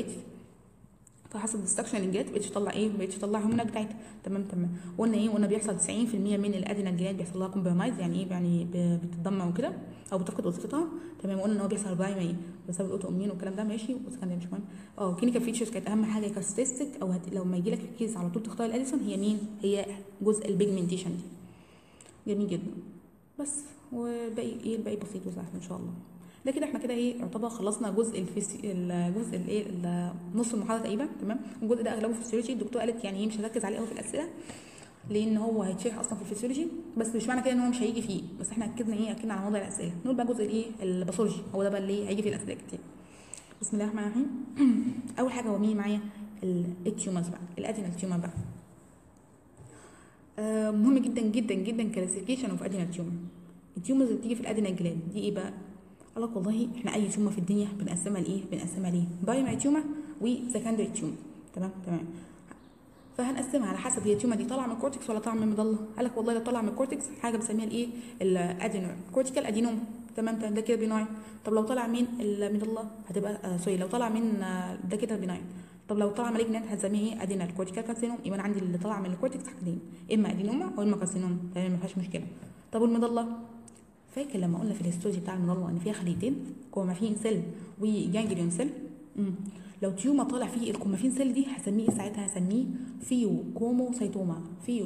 فحصل ديستكشن للجلاند، بقتش تطلع ايه، بقتش تطلع هرمونات بتاعتها. تمام. قلنا ايه، قلنا بيحصل 90% من الادينال جلاند بيحصل لها كومبرمايز، يعني ايه، يعني بتتدمر وكده او بتفقد وظيفتها. تمام. قلنا ان هو بيحصل بايمي بسبب الاوتو اميون والكلام ده، ماشي، بس كان مش مهم. كلينيكال فيتشرز كانت اهم حاجه كاستيستيك، او لو ما يجي لك في الكيس على طول تختار الاديسون، هي مين، هي جزء البيجمنتيشن دي. جميل جدا. بس والباقي ايه، الباقي بسيط وسهل ان شاء الله. ده كده احنا كده ايه يعتبر خلصنا الجزء الايه نص المحاضره تقريبا. تمام. الجزء ده اغلبه فيسيولوجي، الدكتور قالت يعني ايه مش هركز عليه قوي في الاسئله لان هو هيتشرح اصلا في الفسيولوجي، بس مش معنى كده ان هو مش هيجي فيه، بس احنا اكدنا على موضوع الاسئله. نقول بقى جزء الايه الباثولوجي، هو ده بقى اللي هيجي فيه الاسئله كتير. بسم الله الرحمن الرحيم. اول حاجه هو مين معايا، التيومرز بقى، الادينال تيومر بقى. مهم جدا جدا جدا كلاسيفيكيشن اوف ادينال تيومر. التيومرز اللي بتيجي في الادينال جلاند دي ايه بقى؟ قال لك والله احنا اي تيومر في الدنيا بنقسمها ليه بايمري تيومر وسكندري تيومر. تمام. فهنقسمها على حسب هي التيومر دي طالعه من الكورتكس ولا طالعه من المظله. قال لك والله لو طالعه من الكورتكس حاجه بنسميها الايه الادينو كورتيكال ادينوم. تمام. ده كده بيناين. طب لو طالع من المظله هتبقى سوري، لو طالع من ده كده بيناين. طب لو طالع مالجنانت هنسميه ايه، ادينال كورتيكال كارسينوم. يبقى انا عندي اللي طالع من الكورتكس حاجتين، اما ادينوما او اما كارسينوم. تمام، ما فيهاش مشكله. طب والمظله، فاكر لما قلنا في الهيستولوجي بتاع المظله ان فيها خليتين، كروماتين سيل وجانجليون سيل؟ لو تيومر طالع فيه الكروماتين سيل دي هسميه ساعتها هسميه فيوكروموسايتوما.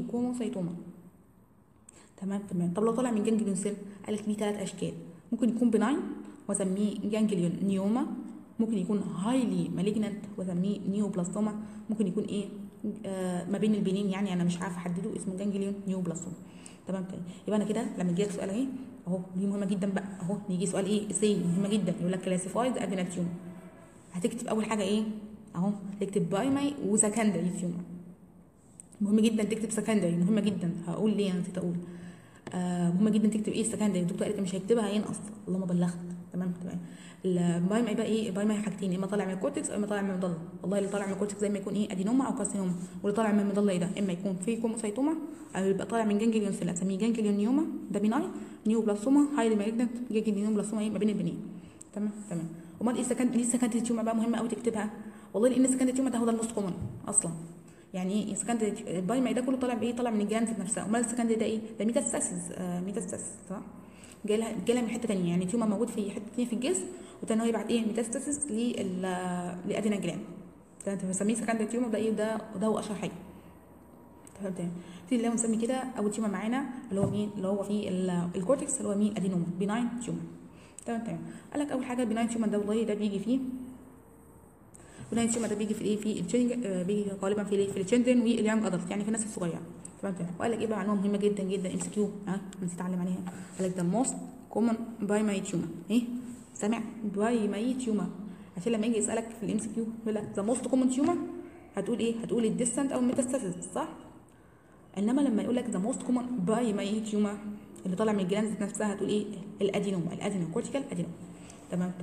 تمام. طب لو طالع من جانجليون سيل، قال لك ليه 3 اشكال، ممكن يكون بناين واسميه جانجليون نيوما، ممكن يكون هايلي مالجنانت واسميه نيوبلاستوما، ممكن يكون ايه ما بين البنين، يعني انا مش عارفه احدده، اسمه جانجليون نيوبلاستوما. تمام. يبقى انا كده لما يجي لك سؤال اهي اهو، دي مهمه جدا بقى اهو، نيجي سؤال ايه سي مهمه جدا، يقول لك كلاسيفايد ادينال تيومر، هتكتب اول حاجه ايه اهو، تكتب بايماي وسكندري تيومر. مهم جدا تكتب سكندري، مهمه جدا، هقول ليه انا نسيت اقول. مهمه جدا تكتب ايه سكندري، الدكتور قالت مش هيكتبها هينقص، اللهم بلغت. تمام. البايماي بقى ايه، البايماي حاجتين، اما طالع من الكورتكس او اما طالع من المظله. والله اللي طالع من الكورتكس زي ما يكون ايه ادينوما او كارسينوما، واللي طالع من المظله ايه ده، اما يكون في كروموسايتوما او يبقى طالع من جانجليون سيل اسميه جانجليون نيوما، ده بيناي، نيوبلاستوما هايلي مالجنت، جانجليون بلاستوما ايه ما بين البنين. تمام. امال ايه ليه سكندري تيومر بقى مهمه قوي تكتبها؟ والله لان السكندري تيومر ده هو ده الموست كومن اصلا. يعني ايه السكندري البايماي ده كله طالع بايه، طالع من الجلاند نفسها. امال السكندري ده ايه، ده ميتاستاسيس صح، جالها من حته ثانيه، يعني تيومر موجود في حته ثانيه في الجسم، وتاني هو يبعت ايه ميتاستاسيس لادينا جلاند. ده انت بنسميه سكندري تيومر، ده ايه ده هو اشهر حاجه. تمام. في اللي هو نسمي كده اول تيومر معانا اللي هو مين، اللي هو في الكورتكس، اللي هو مين ادينوما بيناين تيومر. تمام. قال لك اول حاجه البيناين تيومر ده والله ده بيجي فيه، البيناين تيومر ده بيجي في ايه، في التشيلدرن، بيجي غالبا في ايه، في التشيلدرن واليانج ادلت، يعني في الناس الصغيره. تمام. وقال لك ايه بقى معلومه مهمه جدا جدا ام سي كيو، نسيت اتعلم عليها. قال لك ده موست كومن بايماي تيومر، ايه سامع بايماي تيومر، عشان لما يجي يسالك في الام سي كيو يقول لك ذا موست كومن تيومر، هتقول ايه، هتقول الديستنت او الميتاستاسيس صح. انما لما يقول لك ذا موست كومن بايماي تيومر اللي طالع من الجلاند نفسها، هتقول ايه الادينوما كورتيكال ادينوما. تمام.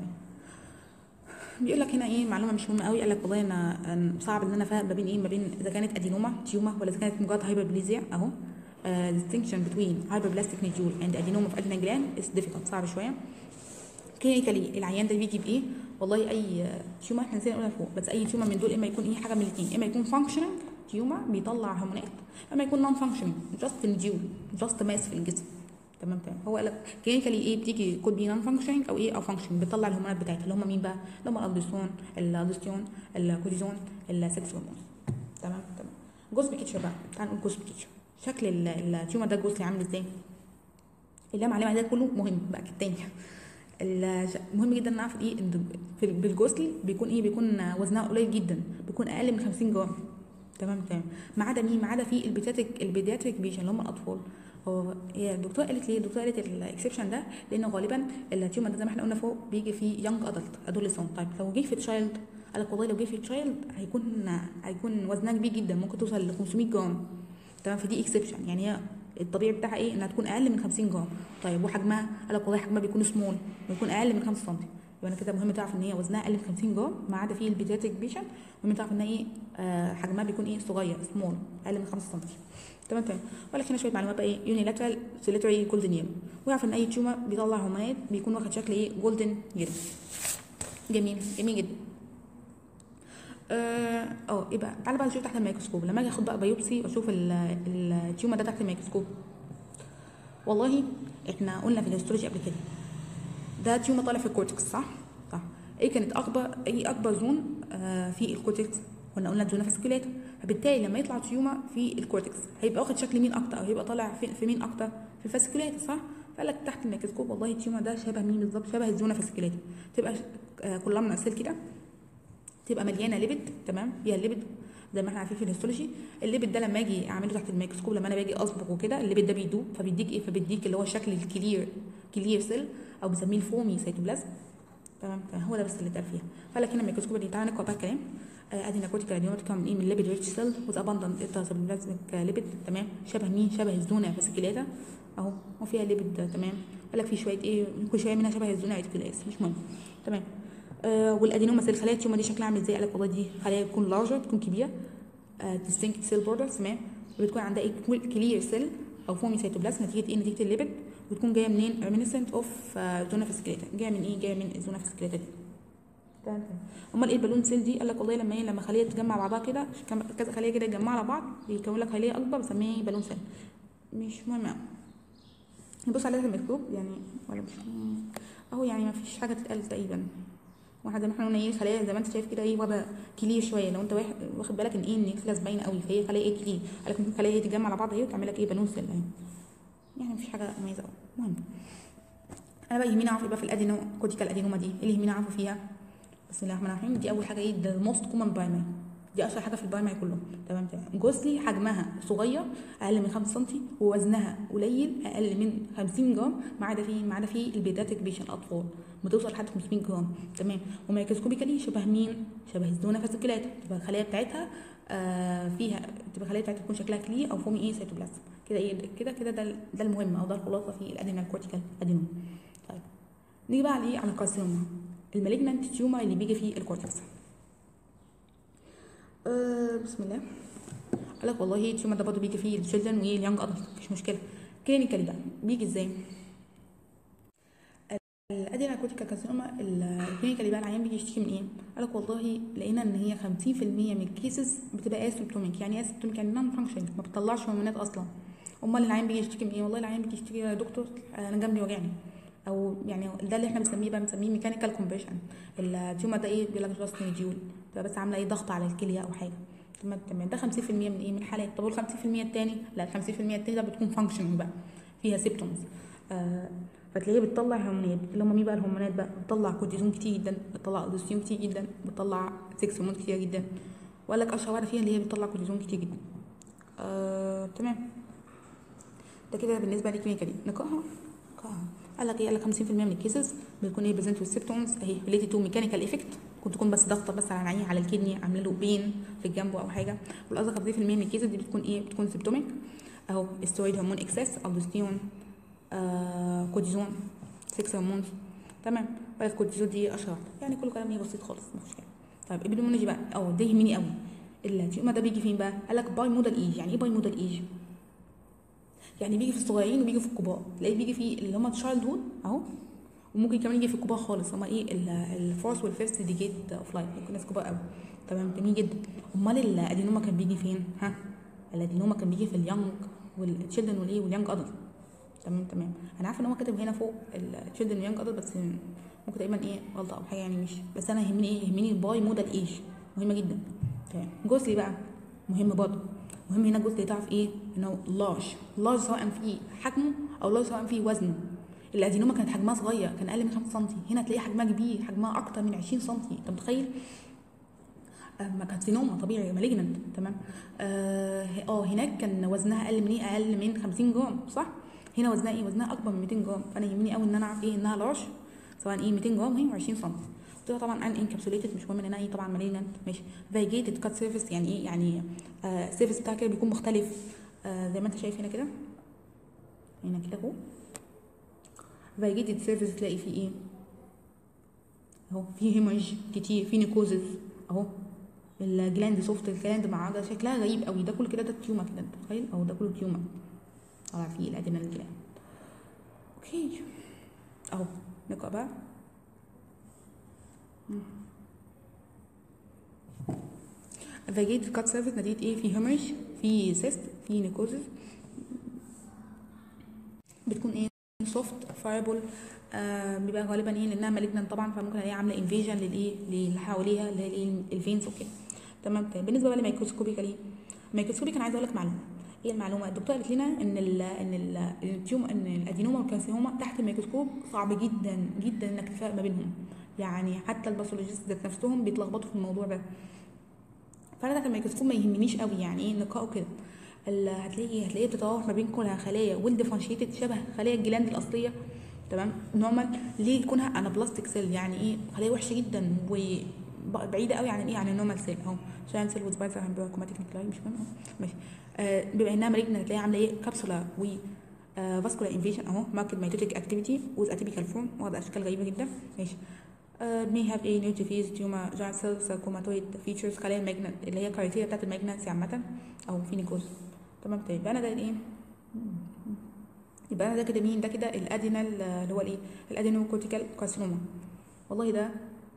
بيقول لك هنا ايه معلومه مش مهمه قوي، قال لك والله انا صعب ان انا افهم ما بين ايه، ما بين اذا كانت ادينوما تيومر ولا اذا كانت مجرد هايبربليزيا اهو. distinction between hyperplastic nodule and adenoma of adrenal gland is difficult، صعب شويه. كلينيكالي العيان ده بيجي بايه؟ والله اي تيومر، احنا نسينا نقولها فوق، بس اي تيومر من دول اما يكون ايه حاجه من الاثنين، اما يكون فانكشنال تيومر بيطلع هرمونات، اما يكون نون فانكشنال جاست نوديول، جاست ماس في الجسم. تمام. هو قال لك كلينيكالي ايه بتيجي كود بي نون فانكشنال او ايه او فانكشن، بتطلع الهرمونات بتاعتها اللي هم مين بقى؟ اللي هم الالدوستيرون، الالدوستيرون، الكورتيزون، السكس هرمون. تمام. جوز بيكتشر بقى، تعال نقول جوز بيكتشر. شكل التيومر ده الجوز عامل ازاي؟ اللي انا معلمه ده كله مهم بقى كالتاني. مهم جدا نعرف ايه ان بالجوزلي بيكون ايه، بيكون وزنها قليل جدا، بيكون اقل من 50 جرام. تمام. ما عدا مين؟ ما عدا في البيدياتريك بيشن اللي هم الاطفال. هي الدكتوره قالت ليه؟ الدكتوره قالت الاكسبشن ده لان غالبا التيومر ده زي ما احنا قلنا فوق بيجي في يونج ادوليسنت. طيب لو جه في تشايلد، قال لك والله لو جه في تشايلد هيكون وزنها كبير جدا، ممكن توصل ل 500 جرام. تمام. فدي اكسبشن، يعني هي الطبيعي بتاعها ايه؟ انها تكون اقل من 50 جرام. طيب وحجمها؟ قال لك والله حجمها بيكون سمول، بيكون اقل من 5 سم. يبقى انا كده مهم تعرف ان هي وزنها اقل من 50 جرام، ما عدا في البيدياتريك بيشن مهم تعرف ان ايه حجمها بيكون ايه صغير، سمول، اقل من 5 سم. تمام. ولكن هنا شويه معلومات بقى ايه يونيلاترال سيليتري جولدن يلو، ويعرف ان اي تيومر بيطلع هرمونات بيكون واخد شكل ايه جولدن يلو. جميل جدا. ايه بقى؟ تعالى بقى نشوف تحت الميكروسكوب. لما اجي اخد بقى بايوبسي واشوف التيومر ده تحت الميكروسكوب، والله احنا قلنا في الهيستولوجي قبل كده ده تيومر طالع في الكورتكس، صح؟ ايه كانت اكبر زون في الكورتكس؟ قلنا الزونه فاسكوليتا. فبالتالي لما يطلع تيومر في الكورتكس هيبقى واخد شكل مين اكتر، او هيبقى طالع في مين اكتر؟ في الفاسكوليتا، صح؟ فقال لك تحت الميكروسكوب والله التيومر ده شبه مين بالظبط؟ شبه الزونه فاسكوليتا. تبقى كلها من سيل كده، تبقى مليانه ليبيد. تمام. فيها الليبيد زي ما احنا عارفين في الهيستولوجي. الليبيد ده لما اجي اعمله تحت الميكروسكوب، لما انا باجي اصبغ وكده، الليبيد ده بيدوب، فبيديك ايه؟ فبيديك اللي هو الشكل كلير سيل، او بنسميه الفومي سيتوبلازم. تمام. هو ده بس اللي اتقال فيها. فقال لك هنا الميكروسكوب اللي تعالى نقرا بقى الكلام. ادي ناركوتيك ادينوماتيك من ايه؟ من ليبيد ريتش سيل وذ اباندنت انترسيلولاريك ليبيد. تمام. شبه مين؟ شبه الزونه فاسكيلاتا اهو، وفيها ليبيد. تمام. قال لك في شويه ايه، كل شويه منها شبه الزونه ريتيكولاس، مش مهم. تمام. والادينوما سيل، خلايا التيومر دي شكلها عامل ازاي؟ قال لك والله دي خلايا تكون لارجر، تكون كبيره، ديستنكت سيل بوردرز. تمام. وبتكون عندها ايه؟ كلير سيل او فومي سيتوبلازم. نتيجه ايه؟ نتيجه الليبيد. وتكون جايه منين؟ ريمينيسنت اوف زونا فاسكيلاتا. جايه من ايه؟ جايه من الزونا فاسكيلاتا دي. تمام. امال ايه البالون سيل دي؟ قال لك والله لما خليه تتجمع بعضها كده، كذا خليه كده يتجمعوا على بعض بيكون لك خليه اكبر، بنسميها بالون سيل. مش مهم قوي. نبص عليها في الميكروب يعني، ولا مش اهو، يعني ما فيش حاجه تتقال تقريبا. واحده زي ما احنا قلنا ايه، خلايا زي ما انت شايف كده ايه، وضع كلير شويه. لو انت واخد بالك ان ايه النيوكليس باينه قوي، فهي خلايا ايه كلير. قال لك ممكن خلايا ايه تتجمع على بعض اهي وتعمل لك ايه بالون سيل اهي. يعني مفيش حاجه مميزه قوي. المهم انا بقى يهمني اعرف ايه بقى في الادينوكورتيكال ادينوما دي، ايه اللي يهمني اعرفه فيها؟ بسم الله الرحمن الرحيم. دي اول حاجه ايه؟ ده الموست كومن بايمري، دي اشهر حاجه في البايمري كلهم. تمام. جوزلي حجمها صغير، اقل من 5 سم، ووزنها قليل، اقل من 50 جرام، ما عدا في البيداتيك بيشن الاطفال بتوصل لحد 500 جرام. تمام. وميكروسكوبيكالي شبه مين؟ شبه الزونه فاسكيلاتا. تبقى الخلايا بتاعتها تبقى الخلايا بتاعتها تكون شكلها كلي او فومي ايه سيتوبلازم كده. ايه كده ده المهم، او ده الخلاصه في الادينوكورتيكال ادينوما. طيب نيجي بقى على الكارسينوما، المالجنانت تيومر اللي بيجي فيه الكورتكس. بسم الله. قال لك والله التيومر ده برضه بيجي فيه الشيلدرن واليونج ادلت، مش مشكله. كلينيكالي بقى بيجي ازاي؟ الادينوكورتيكال كارسينوما الكلينيكالي بقى العيان بيجي يشتكي من ايه؟ قال لك والله لقينا ان هي 50% من الكيسز بتبقى اسيمبتوميك. يعني اسيمبتوميك يعني نون فانكشن، ما بتطلعش هرمونات اصلا. امال العيان بيجي يشتكي من ايه؟ والله العيان بيجي يشتكي يا دكتور انا جنبي وجعني، او يعني ده اللي احنا بنسميه ميكانيكال كومبريشن. التيومر ده ايه؟ بيقول لك جاست نيديول، بس عامله ايه؟ ضغط على الكليه او حاجه. تمام. ده 50% من ايه؟ من الحالات. طب وال 50% الثاني؟ لا، ال 50% الثاني ده بتكون فانكشن بقى، فيها سيبتومز. فتلاقيها بتطلع هرمونات، اللي هم مين بقى الهرمونات بقى؟ بتطلع كورتيزون كتير جدا، بتطلع الدوستيرون كتير جدا، بتطلع سكس هرمون كتير جدا. وقال لك اشهر واحده فيها اللي هي بتطلع كورتيزون كتير جدا. تمام. ده كده بالنسبه للكلينيكالي. نقراها. قال لك ايه؟ قال لك 50% من الكيسز بتكون ايه؟ بريزنت وذ سيبتومز اهي ريليتد تو ميكانيكال افكت، ممكن تكون بس ضغطه بس على العين، على الكدني، عامله له بين في الجنب او حاجه. والاصغر 50% من الكيسز دي بتكون ايه؟ بتكون سيبتوميك اهو، استرويد هرمون اكسس، الدوستيرون، كورتيزون، سكس هرمونز. تمام. بقى الكورتيزون دي اشهر، يعني كله كلام ايه بسيط خالص، مفيش كلام. طيب ابيديمولوجي بقى، ده يهمني قوي. التيومر ده بيجي فين بقى؟ قال لك باي مودال ايج. يعني ايه باي مودال ايج؟ يعني بيجي في الصغيرين وبيجي في الكبار، تلاقيه بيجي في اللي هم تشايلد هود اهو، وممكن كمان يجي في الكبار خالص، هما ايه الفورث والفيفث ديكيد اوف لايف، ممكن ناس كبار قوي. تمام، جميل جدا. امال الادينوما كان بيجي فين؟ ها، الادينوما كان بيجي في اليونج والتشيلدرن والايه واليونج ادلت. تمام. انا عارفه ان هو كاتب هنا فوق التشيلدرن واليونج ادلت، بس ممكن تقريبا ايه غلطه او حاجه يعني، مش بس انا يهمني ايه، يهمني الباي مودال ايج، مهمه جدا. تمام. جوزلي بقى مهم برضه، مهم هنا جوزلي تعرف ايه، انه لارج سواء في حجمه او لارج سواء في وزنه. الادينوما كانت حجمها صغير، كان اقل من 5 سم، هنا تلاقي حجمها كبير، حجمها اكتر من 20 سم، انت متخيل؟ ما كانت سينوما طبيعي مالجننت. تمام. هناك كان وزنها اقل من ايه، اقل من 50 جرام، صح؟ هنا وزنها ايه، وزنها اكبر من 200 جرام، فانا يهمني قوي ان انا اعرف ايه، انها لارج سواء ايه 200 جرام هي و20 سم. طبعا ان انكابسوليتد، مش مهم ان انا ايه طبعا مالجننت. ماشي. فايجيتد كات سيرفيس، يعني ايه يعني؟ السيرفيس بتاعها كده بيكون مختلف، زي ما انت شايف هنا كده، هنا كده اهو. فايجيتد سيرفيس تلاقي فيه ايه اهو، في هيموج كتير، في نيكوزز اهو، الجلاند سوفت، الجلاند مع ده شكلها غريب قوي، ده كله كده ده تيوما كده، انت متخيل؟ اهو ده كله تيوما طالع فيه الادينال جلاند. اوكي اهو نقرا بقى. فاجيت كات سيرفيس نتيجه ايه؟ في هيموج، في سيست، في نيكوزز، بتكون ايه سوفت فايبل، بيبقى غالبا ايه لانها مالجنان طبعا، فممكن الاقيها عامله انفيجن للايه اللي حواليها اللي هي الفينز وكده. تمام. بالنسبه بقى للميكروسكوبيكالي، الميكروسكوبيك انا عايزه اقول لك معلومه. ايه المعلومه؟ الدكتوره قالت لنا ان الادينوما والكارسينوما تحت الميكروسكوب صعب جدا جدا انك تفرق ما بينهم، يعني حتى الباثولوجيست ذات نفسهم بيتلخبطوا في الموضوع ده. فانا تحت الميكروسكوب ما يهمنيش قوي يعني ايه نقاءه كده، هتلاقيه بتتراوح ما بين كلها خلايا ويل ديفرنشيتد شبه خلايا الجلاند الاصليه. تمام. نورمال ليه كونها انا بلاستيك سيل، يعني ايه خلايا وحشه جدا وبعيده قوي عن ايه، عن النورمال سيل اهو، شاين سيل وسبايسر هامبيروكوماتيك نيكلاي، مش مهم اهو. ماشي. بما انها مالجنة هتلاقيها عامله ايه كابسولا و فاسكولار انفيجن اهو، ماركت ميتوتيك اكتيفيتي وذ اتيبيكال فورم، واخده اشكال غريبه جدا. ماشي. may have a neutrophils tumor giant cell sarcomatoid features، خلايا الماجنت اللي هي الكرايتيريا بتاعت الماجنتس عامه او فينيكوز. تمام. طيب انا ده ايه، يبقى انا ده كده مين، ده كده الادينال اللي هو الايه، الادينو كورتيكال كارسينوما. والله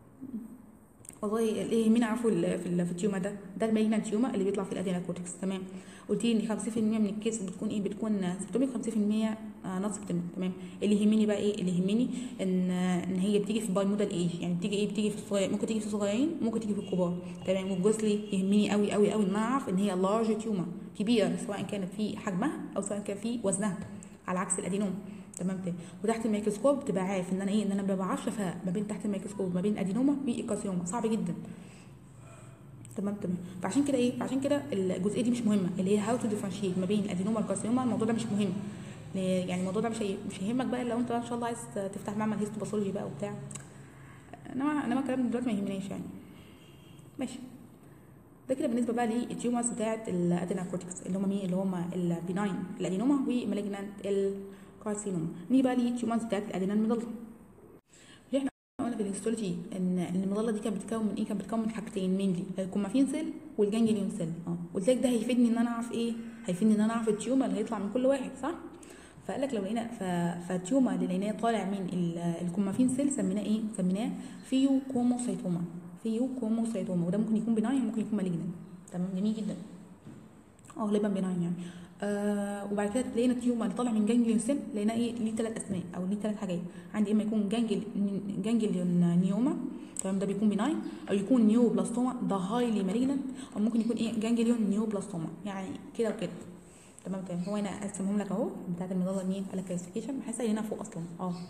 اللي يهمني اعرفه في التيوما ده المالجنان تيوما اللي بيطلع في الادينال كورتكس. تمام. قلت لي ان 50% من الكيس بتكون ايه، بتكون سيبتوميك، 50% نوت سيبتوميك. تمام. اللي يهمني بقى ايه، اللي يهمني ان هي بتيجي في باي مودال ايج، يعني بتيجي ايه، بتيجي في الصغير، ممكن تيجي في الصغيرين، ممكن تيجي في الكبار. تمام. والجزلي يهمني قوي قوي قوي ان انا اعرف ان هي لارج تيوما كبيره، سواء كانت في حجمها او سواء كان في وزنها، على عكس الادينوم. تمام. وتحت الميكروسكوب بتبقى عارف ان انا ايه، ان انا ما بعرفش افرق ما بين تحت الميكروسكوب ما بين ادينوما والكارسينوما، صعب جدا. تمام. فعشان كده ايه، فعشان كده الجزئيه دي مش مهمه، اللي هي هاو تو ديفرنشيت ما بين الادينوما والكارسينوما، الموضوع ده مش مهم. يعني الموضوع ده مش هيهمك بقى لو انت ان شاء الله عايز تفتح معمل هيستوباثولوجي بقى وبتاع، انما الكلام دلوقتي ما يهمناش يعني. ماشي. ده كده بالنسبه بقى للتيومرز بتاعت الادينا كورتكس، اللي هم مين، اللي هم البيناين الادينوما ومالجنانت الكارسينوما. نيجي بقى للتيومرز بتاعت الادينا المضله. احنا قلنا في الهيستولوجي ان المظله دي كانت بتتكون من ايه، كانت بتتكون من حاجتين مينلي، الكومافين سيل والجانجليون سيل. قلت لك ده هيفيدني ان انا اعرف ايه، هيفيدني ان انا اعرف التيومر اللي هيطلع من كل واحد، صح؟ فقال لك لو لقينا فالتيومر اللي لقيناه طالع من الكومافين سيل سميناه ايه، سميناه فيوكوموسايتوما. وده ممكن يكون بناين، ممكن يكون مالجنان. تمام. جميل جدا. غالبا بناين يعني. وبعد كده لقينا التيومر اللي طالع من جانجليون سيل، لقينا ايه، ليه 3 اسماء او ليه 3 حاجات. عندي اما يكون جانجليون نيوما، تمام، ده بيكون بناين، او يكون نيو بلاستوما، ده هايلي مالجنان، او ممكن يكون ايه جانجليون نيو بلاستوما، يعني كده وكده. تمام. هو انا قسمهم لك اهو بتاعت المظله مين، قال لك كلاسيفيكيشن، بحيث هنا فوق اصلا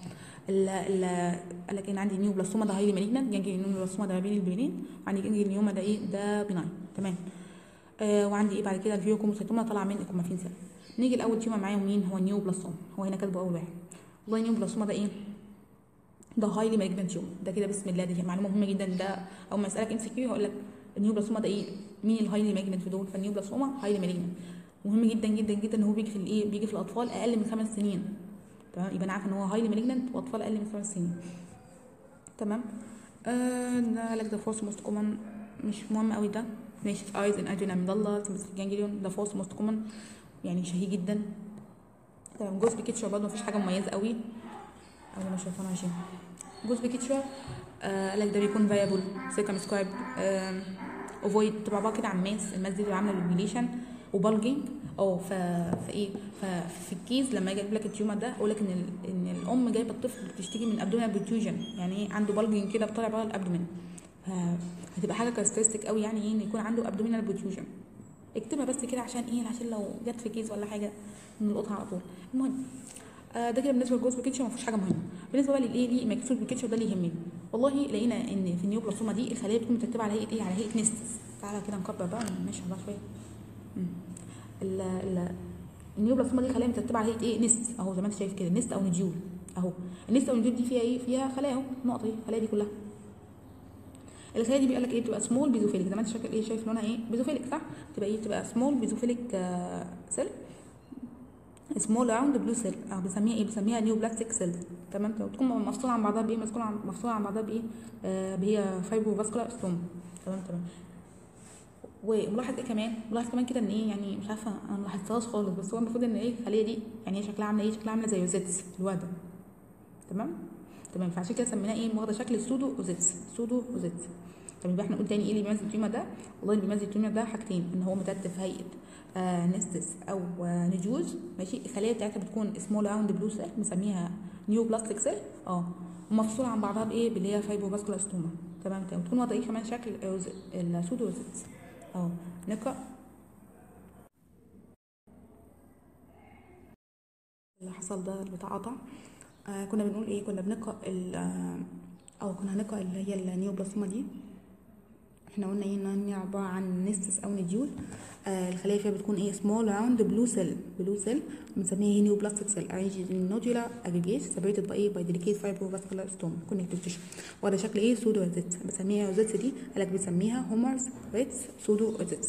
قال لك ان عندي نيو بلاستوما ده هايلي مالجنان، جانجليون نيو بلاستوما ده ما بين البرينين، وعندي جانجليون نيوما ده ايه، ده بناين. تمام. وعندي ايه بعد كده الفيوكوموسايتوما طالعه من الكومافين سيل. نيجي الاول تيومر معايا مين، هو النيو بلاستوما، هو هنا كاتبه اول واحد. والله النيو بلاستوما ده ايه، ده هايلي مالجنان تيومر، ده كده بسم الله، دي معلومه مهمه جدا. ده اول ما اسالك ام سي كيو هقول لك النيو بلاستوما ده ايه، مين الهايلي مالجنان في دول، فالنيو بلاستوما هايلي مالجنان، مهم جدا جدا جدا ان هو بيجي في الايه، بيجي في الاطفال اقل من 5 سنين. تمام. يبقى انا عارفه ان هو هايلي مالجنانت واطفال اقل من 5 سنين. تمام. ده لك ده فورس موست كومن، مش مهم قوي ده. ماشي. ايز ان ادينا مضله تمسك جانجليون، ده فورس موست كومن، يعني شهي جدا. تمام. جوز بيكيتشر برضه مفيش حاجه مميزه قوي، او ما شايفاها ماشي. جوز بيكيتشر قال لك ده بيكون فايبل سيركمسكرايب اوفويد، بتبقى عباره كده عن الماس دي بتبقى عامله بالبيليشن وبالجنج. فايه ففي الكيس لما يجي يجيب لك التيومر ده اقول لك ان الام جايبه الطفل بتشتكي من ابدومينال بروتروجن، يعني ايه عنده بالجنج كده بطالع بره الابدومين، هتبقى حاجه كاركترستيك قوي، يعني ايه ان يكون عنده ابدومينال بروتروجن. اكتبها بس كده عشان ايه، عشان لو جت في كيس ولا حاجه نلقطها على طول. المهم ده كده بالنسبه للجوز بيكتشر، ما فيش حاجه مهمه. بالنسبه بقى للايه ليه ماكسول بيكتشر ده اللي يهمني، والله لقينا ان في النيوبلاسوما دي الخلايا بتكون مترتبه على هيئه ايه، على هيئه نستس. تعالى كده نكبر بقى ماشي الله شويه. النيوبلاسوما دي خلايا مترتبه على هيئه ايه، نست اهو زي ما انت شايف كده، نست او نجيول اهو. النست او النجيول دي فيها ايه، فيها خلايا اهو، النقطه دي الخلايا دي كلها. الخلايا دي بيقول لك ايه، بتبقى سمول بيزوفيليك زي ما انت شايف ايه، شايف لونها ايه، بيزوفيليك صح، بتبقى ايه، بتبقى سمول بيزوفيليك سيل، سمول راوند بلو سيل، او بنسميها ايه، بنسميها نيو بلاستيك سيلز. تمام. بتكون مفصوله عن بعضها بايه، مفصوله عن بعضها بايه، هي فايبرو فاسكولار ستوم. تمام. وملاحظ ايه كمان، ملاحظ كمان كده ان ايه، يعني مش عارفه انا ما لاحظتهاش خالص، بس هو المفروض ان ايه الخليه دي يعني هي شكلها عامله ايه، شكلها عامله زي اوزيتس الورده. تمام. فعشان كده سميناه ايه، واخده شكل سودو اوزيتس. طب يبقى احنا نقول تاني ايه اللي بيميز التيومر ده، والله اللي بيميز التيومر ده حاجتين، ان هو مترتب في هيئه نستس او نجوز، ماشي. الخلايا بتاعتها بتكون سمول راوند بلو سيل بنسميها نيو بلاستيك سيل، ومفصوله عن بعضها بايه، باللي هي فايبرو فاسكولار ستوما. تمام. وتكون واخده ايه كمان شكل السودو اوزيتس. نقرا اللي حصل ده اللي بتاع كنا بنقول ايه، كنا بنقرا او كنا هنقرا اللي هي النيوبلاسوما دي. احنا قلنا ايه، ان هي عباره عن نستس او نديول. الخلايا فيها بتكون ايه، سمول راوند بلو سيل بنسميها نيوبلاستيك سيل arranged in nodular aggregates separated by ايه، by delicate fibrovascular stone connective tissue. وده شكل ايه، سودو اوزيتس. بنسميها اوزيتس دي قالك بنسميها هومرز ريتس سودو اوزيتس.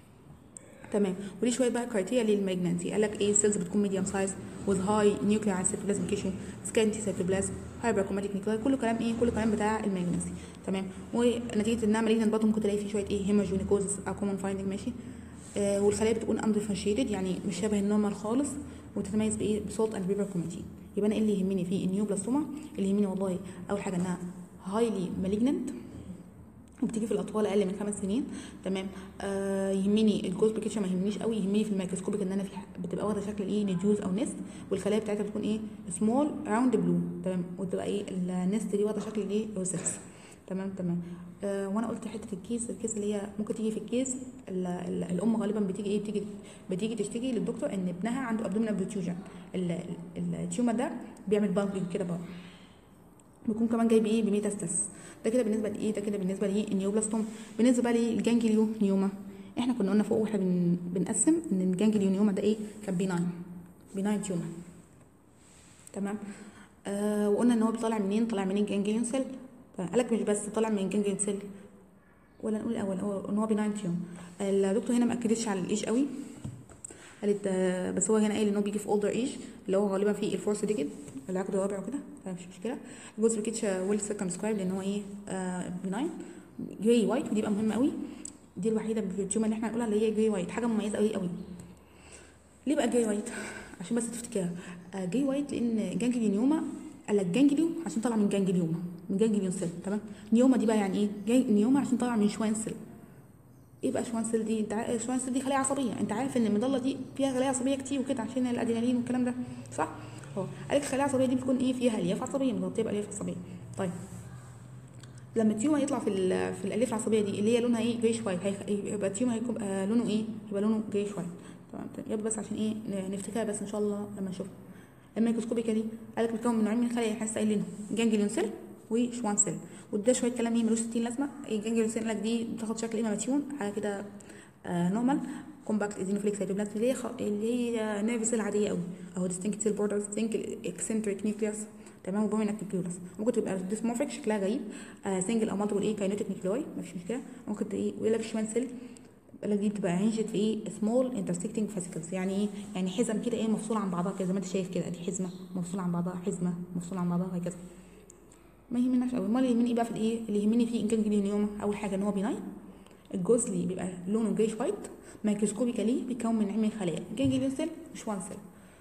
تمام. ودي شويه بقى كرايتيريا للماجنانسي، قال لك ايه، السيلز بتكون ميديوم سايز with high nuclear cytoplasmic tissue scanty cytoplasm hyperchromatic nuclei، كله كلام ايه، كله كلام بتاع الماجنانسي. تمام. ونتيجه انها مالجنت برضه ممكن تلاقي فيه شويه ايه، هيموجينيكوزس او كومن فايندنج، ماشي. والخلايا بتكون اندفرنشيتد يعني مش شبه النورمال خالص، وتتميز بايه، بسولت اند بيبر كروماتين. يبقى انا ايه اللي يهمني في النيوبلاستوما، اللي يهمني والله اول حاجه انها هايلي مالجنت وبتيجي في الاطفال اقل من 5 سنين. تمام. يهمني الجوز بيكتشر، ما يهمنيش قوي، يهمني في الميكروسكوبيك ان انا في بتبقى واخده شكل ايه، نيديوز او نست، والخلايا بتاعتها بتكون ايه، سمول راوند بلو. تمام. وتبقى ايه النست دي واخده شكل ايه، اوزيتس. تمام. وانا قلت حته الكيس اللي هي ممكن تيجي في الكيس، الام غالبا بتيجي ايه، بتيجي تشتكي للدكتور ان ابنها عنده ابدومينال بروتروجن. التيومر ده بيعمل بالجنج كده بقى، بيكون كمان جايب ايه، بميتاستاس. ده كده بالنسبه لايه، ده كده بالنسبه للنيوبلاستوم. بالنسبه بقى للجانجليونيوما، احنا كنا قلنا فوق واحنا بنقسم ان الجانجليونيوما ده ايه، كان بيناين تيومر. تمام. وقلنا ان هو طالع منين جانجليون سيل. قالك مش بس طالع من جانجليون سيل، ولا نقول الاول ان هو بيناين تيومر. الدكتور هنا ما اكدتش على الايج قوي، قالت بس هو هنا قايل ان هو بيجي في اولدر ايج، اللي هو غالبا في الفورس ديكيد، العقد الرابع وكده، مش مشكله. الجوز بيكيتش ويل سيركمسكرايب لان هو ايه، بناين جراي وايت، ودي بقى مهمه قوي، دي الوحيده في التيومر اللي احنا هنقولها اللي هي جراي وايت، حاجه مميزه قوي. ليه بقى جراي وايت؟ عشان بس تفتكرها. جراي وايت لان جانجليونيوما، قال لك جانجليو عشان طالع من جانجليوما، من جانجليون سيل. تمام. نيوما دي بقى يعني ايه، نيوما عشان طالع من شوان سيل. ايه بقى شوان سيل دي؟ انت شوان سيل دي خلايا عصبيه، انت عارف ان المظله دي فيها خلايا عصبيه كتير وكده عشان الادرينالين والكلام ده، صح؟ قالك الخلايا العصبيه دي بتكون ايه، فيها الياف عصبيه، متغطيه بالياف عصبيه. طيب لما التيومر يطلع في الالياف العصبيه دي اللي هي لونها ايه، جريش وايت، يبقى التيومر هيبقى لونه ايه، يبقى لونه جريش وايت. تمام. يبقى بس عشان ايه نفتكرها بس ان شاء الله لما نشوفها. الميكروسكوبيكالي قالك بيتكون من نوعين من الخلايا، احنا لسه قايلينهم، جانجليون سيل وشوان سيل. وده شويه كلام ايه ملوش 60 لازمه. الجانجليون سيل قالك دي بتاخد شكل ايه، ماتيون، حاجه كده نورمال كومباكت ايزينوفيليك سيتوبلازم، اللي هي نيرف سيل عاديه قوي، اهو ديستنكت سيل بوردرز، سنجل اكسنتريك نيوكليوس. تمام. وبومينك نيوكليوس، ممكن تبقى ديسمورفيك شكلها غريب، سنجل او مالتيبل ايه كاينيتيك نيوكليوي، مفيش مشكله. ممكن ايه، ولا في شوان سيل دي بتبقى عينجت في ايه، سمول انترسكتنج فاسيكلز، يعني ايه، يعني حزم كده ايه مفصوله عن بعضها كده، زي ما انت شايف كده، دي حزمه مفصوله عن بعضها، حزمه مفصوله عن بعضها وهكذا. ما يهمناش قوي. امال اللي يهمني ايه بقى في الايه، اللي يهمني فيه الجانجليونيوما، اول حاجه ان هو بيناين، الجزء بيبقى لونه جريش وايت، مايكروسكوبيكالي بيتكون من عمل خلايا جانجليون سيل وشوان سيل.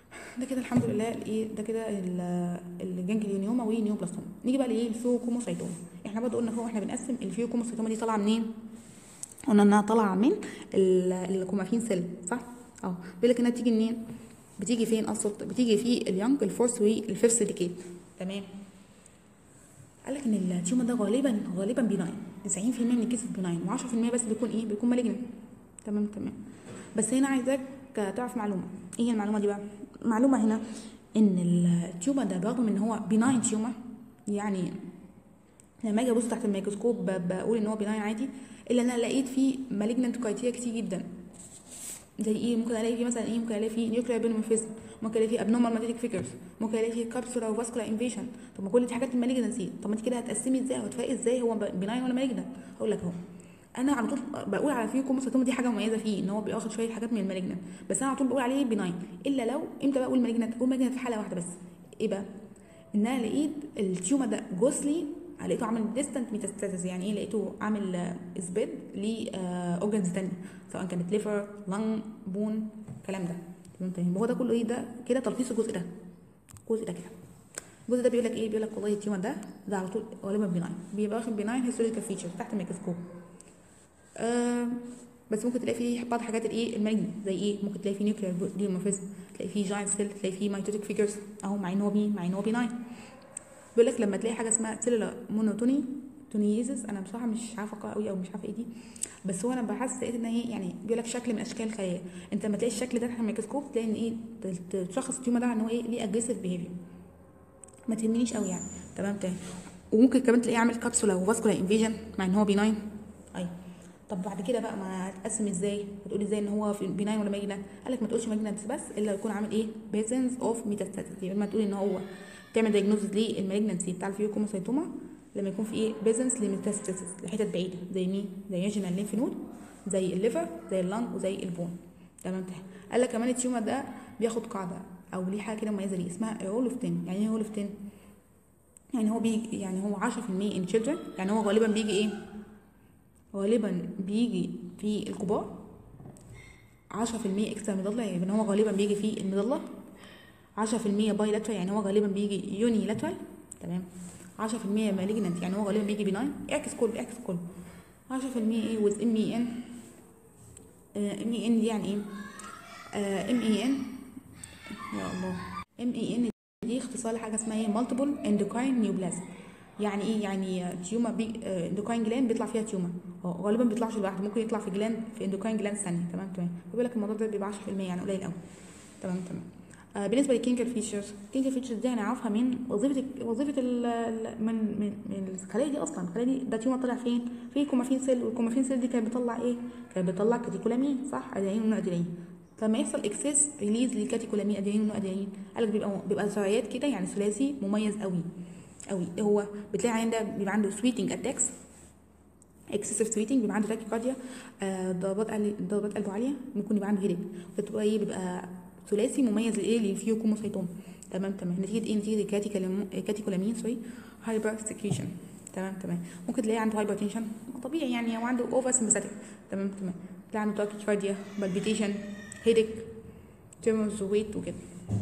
ده كده الحمد لله الايه، ده كده الجانجليونيوما ونيوبلاستوما. نيجي بقى لايه الفيوكوموسايتوما. احنا برضه قلنا فوق احنا بنقسم الفيوكوموسايتوما دي طالعه منين؟ قلنا انها طالعه من الكومافين سيل صح؟ بيقول لك انها بتيجي منين؟ بتيجي فين اصلا؟ بتيجي في اليونج الفورث والفيفث ديكيد. تمام. قال لك ان التيومر ده غالبا بيناين، 90% من الكيسز بيناين، و10% بس بيكون ايه؟ بيكون مالجنت. تمام. بس هنا عايزاك تعرف معلومه. ايه هي المعلومه دي بقى؟ معلومه هنا ان التيومر ده برغم ان هو بيناين تيومر، يعني لما اجي ابص تحت الميكروسكوب بقول ان هو بيناين عادي، الا ان انا لقيت فيه مالجنت كرايتيريا كتير جدا. زي ايه؟ ممكن الاقي فيه مثلا ايه؟ ممكن الاقي فيه نيوكلير بينومورفيزم، ممكن الاقي فيه ابنورمال ماجنتيك فيجرز، ممكن الاقي فيه كابسولار وفاسكولار انفيشن. طب ما كل دي حاجات المالجنسي. طب ما انت كده هتقسمي ازاي وهتفرقي ازاي هو بيناين ولا مالجنت؟ هقول لك اهو. انا على طول بقول على فيوكوموسايتوما دي حاجه مميزه فيه ان هو بياخد شويه حاجات من المالجنت، بس انا على طول بقول عليه بيناين. الا لو امتى بقى اقول مالجنت؟ اقول مالجنت في حاله واحده بس. ايه بقى؟ ان انا لقيت التيومر ده جوسلي، لقيته عامل ديستنت ميتاستاسيس. يعني ايه؟ لقيته عامل اثبات لاورجنز ثانيه، سواء كانت ليفر، لنج، بون، الكلام ده. تمام. هو ده كله ايه؟ ده كده تلخيص الجزء ده. الجزء ده كده، الجزء ده بيقول لك ايه؟ بيقول لك والله التيومر ده على طول غالبا بيناين، بيبقى واخد بيناين هيستوريكال فيتشر تحت الميكروسكوب. بس ممكن تلاقي فيه بعض الحاجات الايه المالجنت، زي ايه؟ ممكن تلاقي فيه نيوكلير ديمورفيزم، تلاقي فيه جاينت سيل، تلاقي فيه مايتوتيك فيجرز اهو، مع ان هو بيناين. بيقول لك لما تلاقي حاجه اسمها سيلولار مونوتونيزس، انا بصراحه مش عارفه اقرا قوي او مش عارفه ايه دي، بس هو انا بحس لقيت ان هي يعني بيقول لك شكل من اشكال الخلايا. انت لما تلاقي الشكل ده تحت الميكروسكوب تلاقي ان ايه؟ تشخص التيومر ده ان هو ايه؟ ليه اجريسيف بيهيفير. ما تهمنيش قوي يعني. تمام. وممكن كمان تلاقيه عامل كابسولا وفاسكولار انفيجن مع ان هو بيناين. ايوه. طب بعد كده بقى ما هتقسم ازاي؟ هتقولي ازاي ان هو في بيناين ولا ماجنت؟ قال لك ما تقولش ماجنت بس الا يكون عامل ايه؟ بيزنس اوف ميتاستاسيس. يبقى ما تقولي ان هو تعمل دايجنوستس للمالجنسي بتاع الفيوكوموسايتوما لما يكون في ايه؟ بيزنس لميتاستاسيس لحتت بعيده، زي مين؟ زي ريجنال ليمف نود، زي الليفر، زي اللنج، وزي البون. تمام. قال لك كمان التيومر ده بياخد قاعده او ليه حاجه كده مميزه ليه اسمها رول اوف 10. يعني ايه رول اوف 10؟ يعني هو بيجي، يعني هو 10% in children، يعني هو غالبا بيجي ايه؟ غالبا بيجي في الكبار. 10% اكسترا ميدالة، يعني هو غالبا بيجي في المظلة. 10% باي لاترال، يعني هو غالبا بيجي يوني لاترال. تمام. 10% مالجنت، يعني هو غالبا بيجي بناين. اعكس كله. 10% ايه وذ ام اي ان. ام اي ان دي يعني ايه؟ ام اي ان، يا الله، ام اي ان دي اختصار لحاجه اسمها ايه؟ مالتيبل اندوكراين نيوبلازم. يعني ايه؟ يعني تيومر اندوكراين جلاند بيطلع فيها تيومر. غالبا ما بيطلعش لوحده، ممكن يطلع في جلاند، في اندوكراين جلاند ثانيه. تمام. بيقول لك الموضوع ده بيبقى 10%، يعني قليل قوي. تمام. بالنسبه للكلينيكال فيتشرز، الكلينيكال فيتشرز دي هنعرفها من وظيفه من الخلايا دي. اصلا الخلايا دي ده تيومر طلع فين؟ في كومافين سيل، والكومافين سيل دي كانت بتطلع ايه؟ كانت بتطلع كاتيكولامين صح؟ ادرينالين ونوادرينالين. فلما يحصل اكسس ريليز لكاتيكولامين، ادرينالين ونوادرينالين، قال لك بيبقى ثريات كده، يعني ثلاثي مميز قوي. هو بتلاقي العيان ده بيبقى عنده سويتنج اتاكس، اكسسيف سويتنج، بيبقى عنده تاكيكارديا، ضربات قلبه عاليه، ممكن يبقى عنده هيدك. فتبقى ايه؟ بيبقى ثلاثي مميز لايه؟ للفيوكوموسايتوما. تمام. نتيجه ايه؟ نتيجه كاتيكولامين هايبر سكريشن. تمام. ممكن تلاقيه عنده هايبر تنشن طبيعي، يعني هو عنده اوفر سمباثيك. تمام. تلاقي عنده تاكيكارديا، بالبيتيشن، هيدك، تيرموز ويت وكده،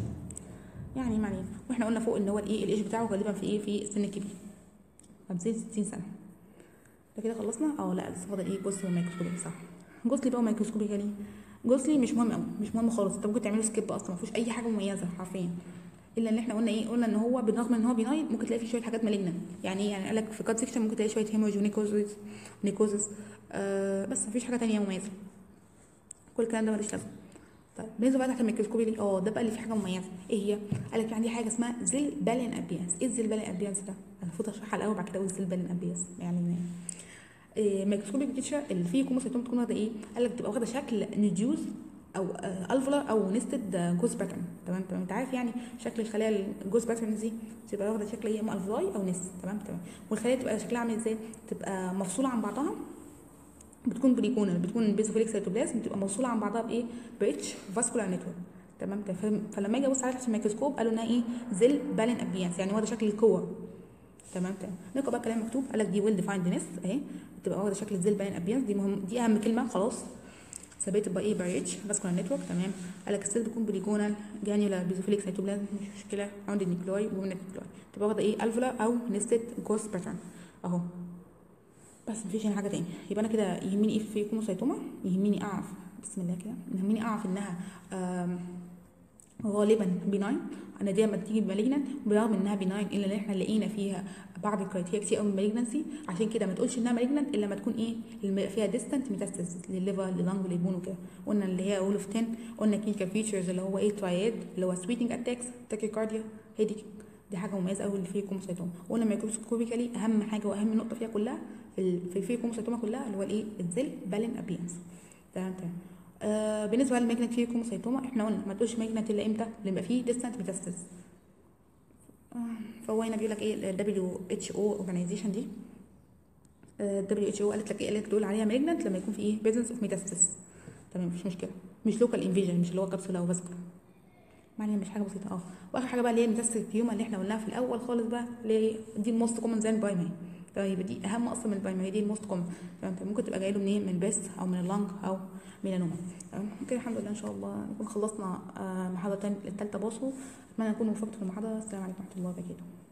يعني معنى. واحنا قلنا فوق ان هو الايه؟ الايج بتاعه غالبا في ايه؟ في السن الكبير، 50-60 سنه. ده كده خلصنا. لا لسه فاضل ايه؟ جزء مايكروسكوبي صح. جزء بقى مايكروسكوبي يعني جزء مش مهم قوي، مش مهم خالص. انت ممكن تعمله سكيب اصلا، ما فيهوش اي حاجه مميزه حرفيا، الا ان احنا قلنا ايه؟ قلنا ان هو بالرغم ان هو بيناين ممكن تلاقي فيه شويه حاجات مالجنت. يعني ايه؟ يعني قال لك في كات سيكشن ممكن تلاقي شويه هيموريج ونيكوزس. بس مفيش حاجه ثانيه مميزه. كل الكلام ده مالوش لازمه. طيب بالنسبه بقى تحت الميكروسكوبي دي، ده بقى اللي فيه حاجه مميزه. ايه هي؟ قال لك عندي حاجه اسمها زيل بالين ابيانس. ايه الزيل بالين ابيانس ده؟ انا المفروض اشرحها الاول بعد كده اقول زيل بالين ابيانس يعني ميكروسكوبيك بيكتشر اللي فيه كوموسايتوم بتكون واخده ايه؟ قال لك بتبقى واخده شكل نديوز او الفولار او نستد جوز باترن. تمام. انت عارف يعني شكل الخلايا الجوز باترن دي بتبقى واخده شكل ايه؟ الفولاي او نست. تمام. والخلايا بتبقى شكلها عامل ازاي؟ بتبقى مفصوله عن بعضها، بتكون بريكونال، بتكون بيزوفيليك سيتوبلازم، بتبقى موصوله عن بعضها بايه؟ بريتش فاسكولار نتورك. تمام. فلما اجي ابص عليها تحت الميكروسكوب قالوا انها ايه؟ زيل بالين ابيانس، يعني هو ده شكل الكور. تمام. نقرا بقى كلام مكتوب. قال لك دي ويل ديفايند نست اهي، بتبقى واخده شكل الزيل بالين ابيانس. دي مهم، دي اهم كلمه خلاص. exacerbated by ايه by اتش vascular network. تمام. قال لك السيل بتكون بوليجونال جانيولا بيزوفيليك سيتوبلازم مش مشكله عند النيوكلاي ومن النيوكلاي تبقى واخده ايه الفولا او نستد جوس باترن اهو. بس مفيش هنا حاجه تاني. يبقى انا كده يهمني ايه في كروموسايتوما؟ يهمني اعرف بسم الله كده يهمني اعرف انها غالبا بيناين. انا دي لما تيجي بمالجنت برغم انها بيناين الا ان احنا لقينا فيها بعض الكرايتيريا كتير قوي من المالجنسي، عشان كده ما تقولش انها مالجنت الا لما تكون ايه فيها ديستنت ميتاستاسيس للليفر لللنج للبون وكده. قلنا اللي هي رول اوف 10 قلنا كلينيكال فيتشرز اللي هو ايه تراياد اللي هو سويتنج اتاكس تاكيكارديا هيديك. دي حاجه مميزه قوي اللي فيه كروموسايتوما. قلنا مايكروسكوبيكالي اهم حاجه واهم نقطه فيها كلها في كروموسايتوما كلها اللي هو الايه الزل بالين ابيرنس. تمام. بالنسبه للماجنت فيه كروموسايتوما احنا قلنا ما تقولش ماجنت الا امتى؟ لما يبقى فيه ديستانت ميتاستاسيس. فهو هنا بيقول لك ايه الدبليو اتش او اورجانيزيشن دي الدبليو اتش او قالت لك ايه؟ قالت تقول عليها ماجنت لما يكون في ايه بريزنس اوف ميتاستاسيس. تمام مفيش مشكله. مش لوكال انفيجن مش اللي هو كبسوله او فاسكولار. معناها مش حاجه بسيطه واخر حاجه بقى اللي هي الميتاستيك هيوما اللي احنا قلناها في الاول خالص بقى اللي هي دي الموست كومن زي البايمري. طيب دي اهم اصلا من البايمري دي الموست كومن. ممكن تبقى جاي له منين؟ من البيست او من اللنج او ميلانوما. ممكن الحمد لله ان شاء الله نكون خلصنا محاضره الثالثه باصو. اتمنى اكون وفقت في المحاضره. السلام عليكم ورحمه الله وبركاته.